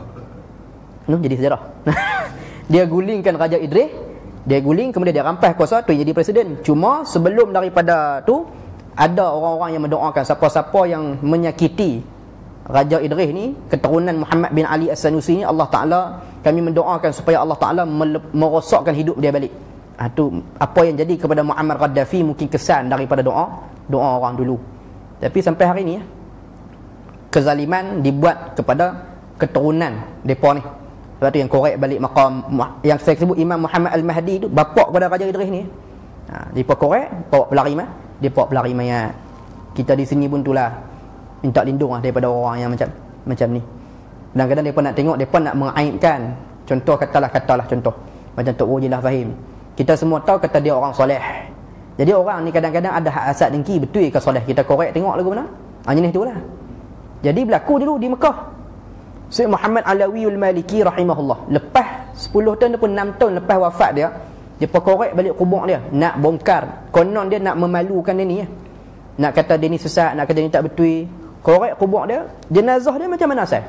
S1: Noh jadi sejarah. Dia gulingkan Raja Idris, dia guling kemudian dia rampas kuasa tu jadi presiden. Cuma sebelum daripada tu ada orang-orang yang mendoakan siapa-siapa yang menyakiti Raja Idris ni, keturunan Muhammad bin Ali As-Sanusi ni, Allah Taala kami mendoakan supaya Allah Taala merosakkan hidup dia balik. Ha, tu apa yang jadi kepada Muammar Gaddafi mungkin kesan daripada doa doa orang dulu. Tapi sampai hari ni kezaliman dibuat kepada keturunan depa ni. Sebab tu yang korek balik maqam yang saya sebut Imam Muhammad Al-Mahdi tu bapa kepada Raja Idris ni. Ha, depa korek bawa pelari mah, depa pelari mayat. Kita di sini pun itulah minta lindung lah daripada orang yang macam macam ni. Kadang-kadang depa nak tengok, depa nak mengaibkan. Contoh katalah katalah contoh macam Tok Wujilah Fahim. Kita semua tahu kata dia orang soleh. Jadi orang ni kadang-kadang ada hak asad dengki, betul ke soleh? Kita korek tengok lagu mana? Ha jenis tu lah. Jadi berlaku dulu di Mekah. Syekh Muhammad Alawiul Maliki rahimahullah, lepas sepuluh tahun ataupun enam tahun lepas wafat dia, dia korek balik kubur dia, nak bongkar. Konon dia nak memalukan dia ni ya. Nak kata dia ni sesat, nak kata dia ni tak betul. Korek kubur dia, jenazah dia macam mana asal?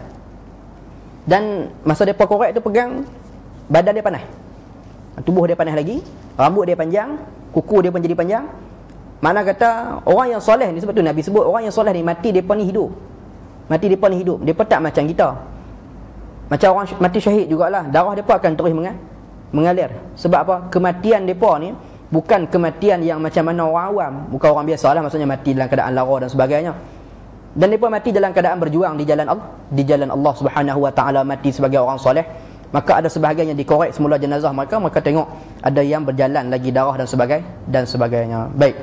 S1: Dan masa dia korek tu pegang, badan dia panas, tubuh dia panas lagi, rambut dia panjang, kuku dia pun jadi panjang. Mana kata orang yang soleh ni, sebab tu Nabi sebut orang yang soleh ni mati depa ni hidup. Mati depa ni hidup. Depa tak macam kita. Macam orang mati syahid jugalah, darah depa akan terus mengalir. Sebab apa? Kematian depa ni bukan kematian yang macam mana orang awam, bukan orang biasalah, maksudnya mati dalam keadaan lara dan sebagainya. Dan depa mati dalam keadaan berjuang di jalan Allah, di jalan Allah Subhanahu wa taala, mati sebagai orang soleh. Maka ada sebahagian yang dikorek semula jenazah mereka, maka tengok ada yang berjalan lagi darah dan sebagai dan sebagainya. Baik.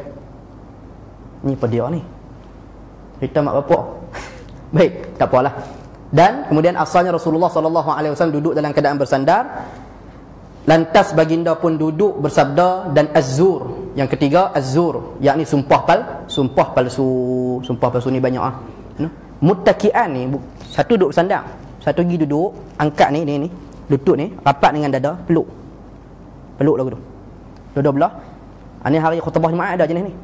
S1: Ni apa dia ni? Cerita mak bapak. Baik, tak apalah. Dan kemudian asalnya Rasulullah sallallahu alaihi wasallam duduk dalam keadaan bersandar. Lantas baginda pun duduk bersabda, dan az-zur, yang ketiga az-zur, yakni sumpah pal, sumpah palsu. Sumpah palsu ni banyak ah. No? Muttaqian ni satu duduk bersandar, satu lagi duduk angkat ni ni ni, lutut ni rapat dengan dada, peluk. Peluk lagu tu. Dua-dua belah. Ini hari khutbah Jumaat ada jenis ni.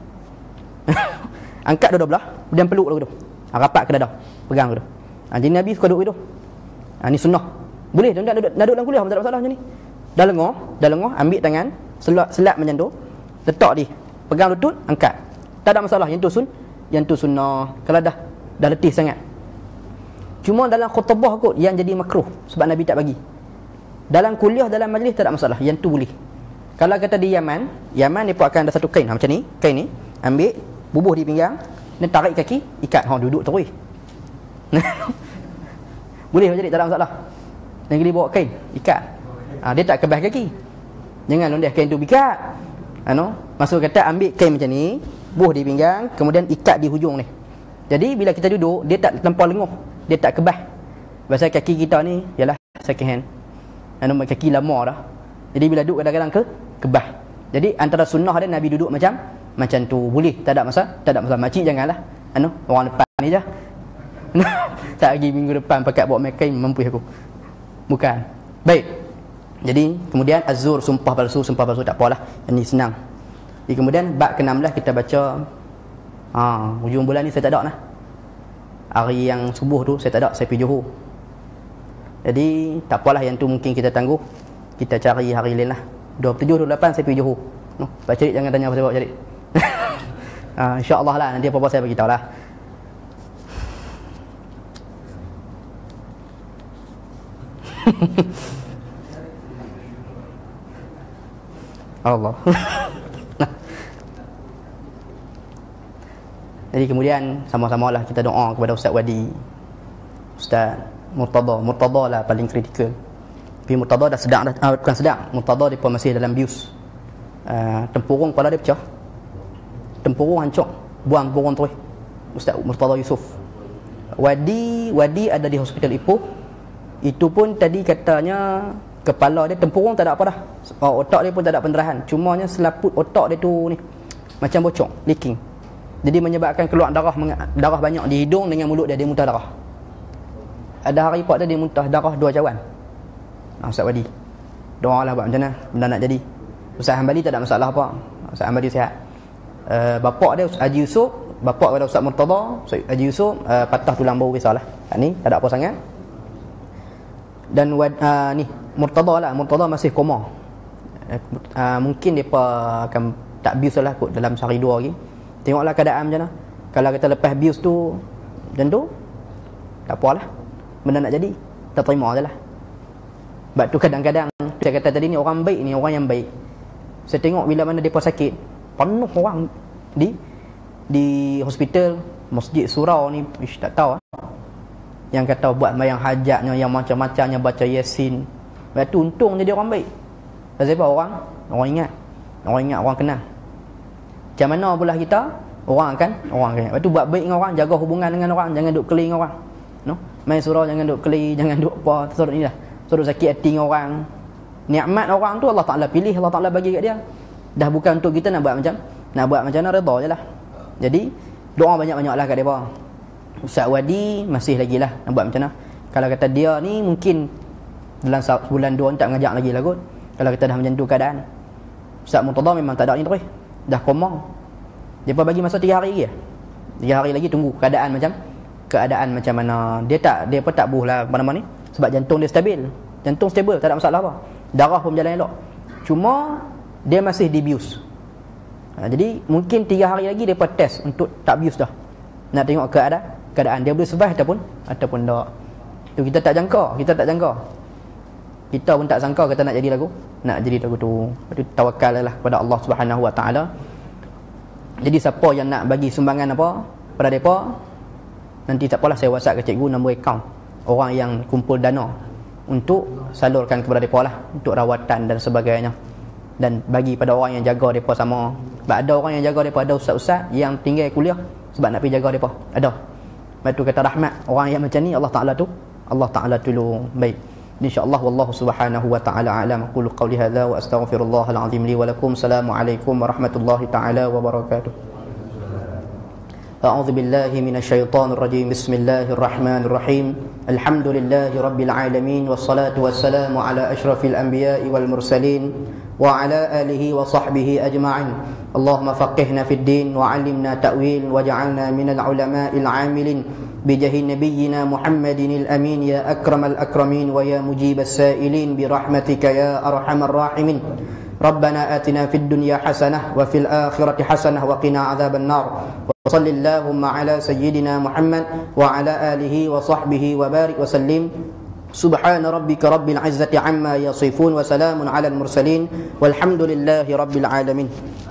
S1: Angkat dua-dua belah, kemudian peluk lagu tu. Rapat ke dada, pegang tu. Ha, jadi Nabi suka duduk itu. Ha, ni sunnah. Boleh tuan-tuan duduk, nak duduk dalam kuliah, tak ada masalah macam ni. Dah lengah, dah lengah, ambil tangan, selap selap macam tu, letak di, pegang lutut, angkat. Tak ada masalah, yang tu sun, yang tu sunnah. Kalau dah dah letih sangat. Cuma dalam khutbah kot yang jadi makruh sebab Nabi tak bagi. Dalam kuliah, dalam majlis tak ada masalah, yang tu boleh. Kalau kata di Yaman, Yaman ni pun akan ada satu kain, ha, macam ni, kain ni, ambil, bubuh di pinggang, dan tarik kaki, ikat, ha, duduk terus. Boleh macam ni, tak ada masalah. Dan dia bawa kain, ikat. Ha, dia tak kebas kaki. Jangan londah kain tu ikat. Ano, maksud kata ambil kain macam ni, buh di pinggang, kemudian ikat di hujung ni. Jadi bila kita duduk, dia tak terlampau lenguh, dia tak kebas. Pasal kaki kita ni ialah second hand. Ano, kaki lama dah. Jadi bila duduk kadang-kadang ke kebas. Jadi antara sunnah dia Nabi duduk macam macam tu, boleh, tak ada masalah, tak ada masalah. Makcik janganlah. Ano, orang depan ni je. Tak lagi minggu depan pakai bawa kain mampu aku. Bukan. Baik. Jadi kemudian az-zur, sumpah palsu, sumpah palsu tak apalah. Ini senang. Jadi kemudian bab ke enam belas kita baca, ha, hujung bulan ni saya tak ada lah. Hari yang subuh tu saya tak ada, saya pergi Johor. Jadi tak apalah, yang tu mungkin kita tangguh. Kita cari hari lain lah. dua puluh tujuh, dua puluh lapan saya pergi Johor. No, Pak Cerik jangan tanya pasal bawa Cerik. Ha, insya-Allah lah, nanti apa-apa saya bagi tahu lah. Allah. Jadi kemudian sama-samalah kita doa kepada Ustaz Wadi, Ustaz Murtada. Murtada lah paling kritikal. Tapi Murtada dah sedang dah, ah, bukan sedang. Murtada dia pun masih dalam bius. Uh, tempurung kepala dia pecah. Tempurung hancur. Buang tempurung terus. Ustaz Murtada Yusof. Wadi, Wadi ada di hospital Ipoh. Itu pun tadi katanya kepala dia tempurung tak ada apa dah. Oh, otak dia pun tak ada pendarahan. Cumanya selaput otak dia tu ni macam bocor, leaking. Jadi menyebabkan keluar darah darah banyak di hidung dengan mulut dia, dia muntah darah. Ada hari pak dia muntah darah dua cawan. Ah, Ustaz Wadi. Doalah buat macam mana benda nak jadi. Ustaz Hambali tak ada masalah apa. Ustaz Hambali sihat. Uh, bapak dia Ustaz Haji Yusuf, bapak dia Ustaz Murtada, Ustaz Haji Yusuf uh, patah tulang bahu risaulah. Ni tak ada apa sangat. Dan uh, ni Murtada lah, Murtada masih koma. Uh, uh, mungkin depa akan tak bius lah kot dalam sehari dua lagi. Tengoklah keadaan macam mana. Kalau kita lepas bius tu macam tu, tak apalah. Benda nak jadi, kita terima je lah. Sebab tu kadang-kadang saya kata tadi ni orang baik ni, orang yang baik. Saya tengok bila mana depa sakit, penuh orang di di hospital, masjid surau ni, ish, tak tahu ah. Yang kata buat mayang hajatnya, yang macam-macamnya, baca Yasin. Lepas tu untung jadi orang baik. Sebab orang orang ingat, orang ingat, orang kenal. Macam mana pula kita, orang kan, orang kan. Lepas tu buat baik dengan orang, jaga hubungan dengan orang, jangan duk keli dengan orang. No? Main surau jangan duk keli, jangan duk apa, terus ni lah. Suruh sakit hati dengan orang. Nikmat orang tu Allah Ta'ala pilih, Allah Ta'ala bagi kat dia. Dah bukan untuk kita nak buat macam, nak buat macam mana, redha je lah. Jadi doa banyak-banyak lah kat mereka. Ustaz Wadi masih lagi lah nak buat macam mana. Kalau kata dia ni mungkin dalam sebulan dua ni tak ngajak lagi lah kot. Kalau kita dah macam tu keadaan. Ustaz Murtada memang tak ada ni terus, dah koma. Dia pun bagi masa tiga hari lagi. Tiga hari lagi tunggu keadaan macam keadaan macam mana. Dia tak, dia pun tak buh lah apa nama ni. Sebab jantung dia stabil. Jantung stabil, tak ada masalah apa. Darah pun berjalan elok. Cuma dia masih dibius. Ha, jadi mungkin tiga hari lagi dia pun test untuk tak bius dah. Nak tengok keadaan, keadaan dia boleh survive ataupun ataupun tak. Tu kita tak jangka, kita tak jangka. Kita pun tak sangka kata nak jadi lagu, nak jadi lagu tu. Lepas tu tawakal lah kepada Allah Subhanahu Wa Taala. Jadi siapa yang nak bagi sumbangan apa pada depa, nanti tak apalah saya WhatsApp ke cikgu nombor akaun orang yang kumpul dana untuk salurkan kepada mereka lah, untuk rawatan dan sebagainya, dan bagi pada orang yang jaga mereka sama. Sebab ada orang yang jaga mereka, ada ustaz-ustaz yang tinggal kuliah sebab nak pergi jaga mereka, ada. Lepas tu kata rahmat orang yang macam ni, Allah Ta'ala tu Allah Ta'ala tolong. Baik, insyaAllah wallahu subhanahu wa ta'ala a'lam. Aqulu qawli hadha wa astaghfirullahal azim li wa lakum. Assalamualaikum warahmatullahi ta'ala wabarakatuh. أعوذ بالله من الشيطان الرجيم. بسم الله الرحمن الرحيم. الحمد لله رب العالمين، والصلاة والسلام على أشرف الأنبياء والمرسلين وعلى آله وصحبه أجمعين. اللهم فقهنا في الدين وعلمنا تأويل واجعلنا من العلماء العاملين بجاه نبينا محمد الأمين يا أكرم الأكرمين ويا مجيب السائلين برحمتك يا أرحم الراحمين. ربنا آتنا في الدنيا حسنة وفي الآخرة حسنة وقنا عذاب النار. وصل اللهم على سيدنا محمد وعلى آله وصحبه وبارك وسلم. سبحان ربك رب العزة عما يصفون وسلام على المرسلين والحمد لله رب العالمين.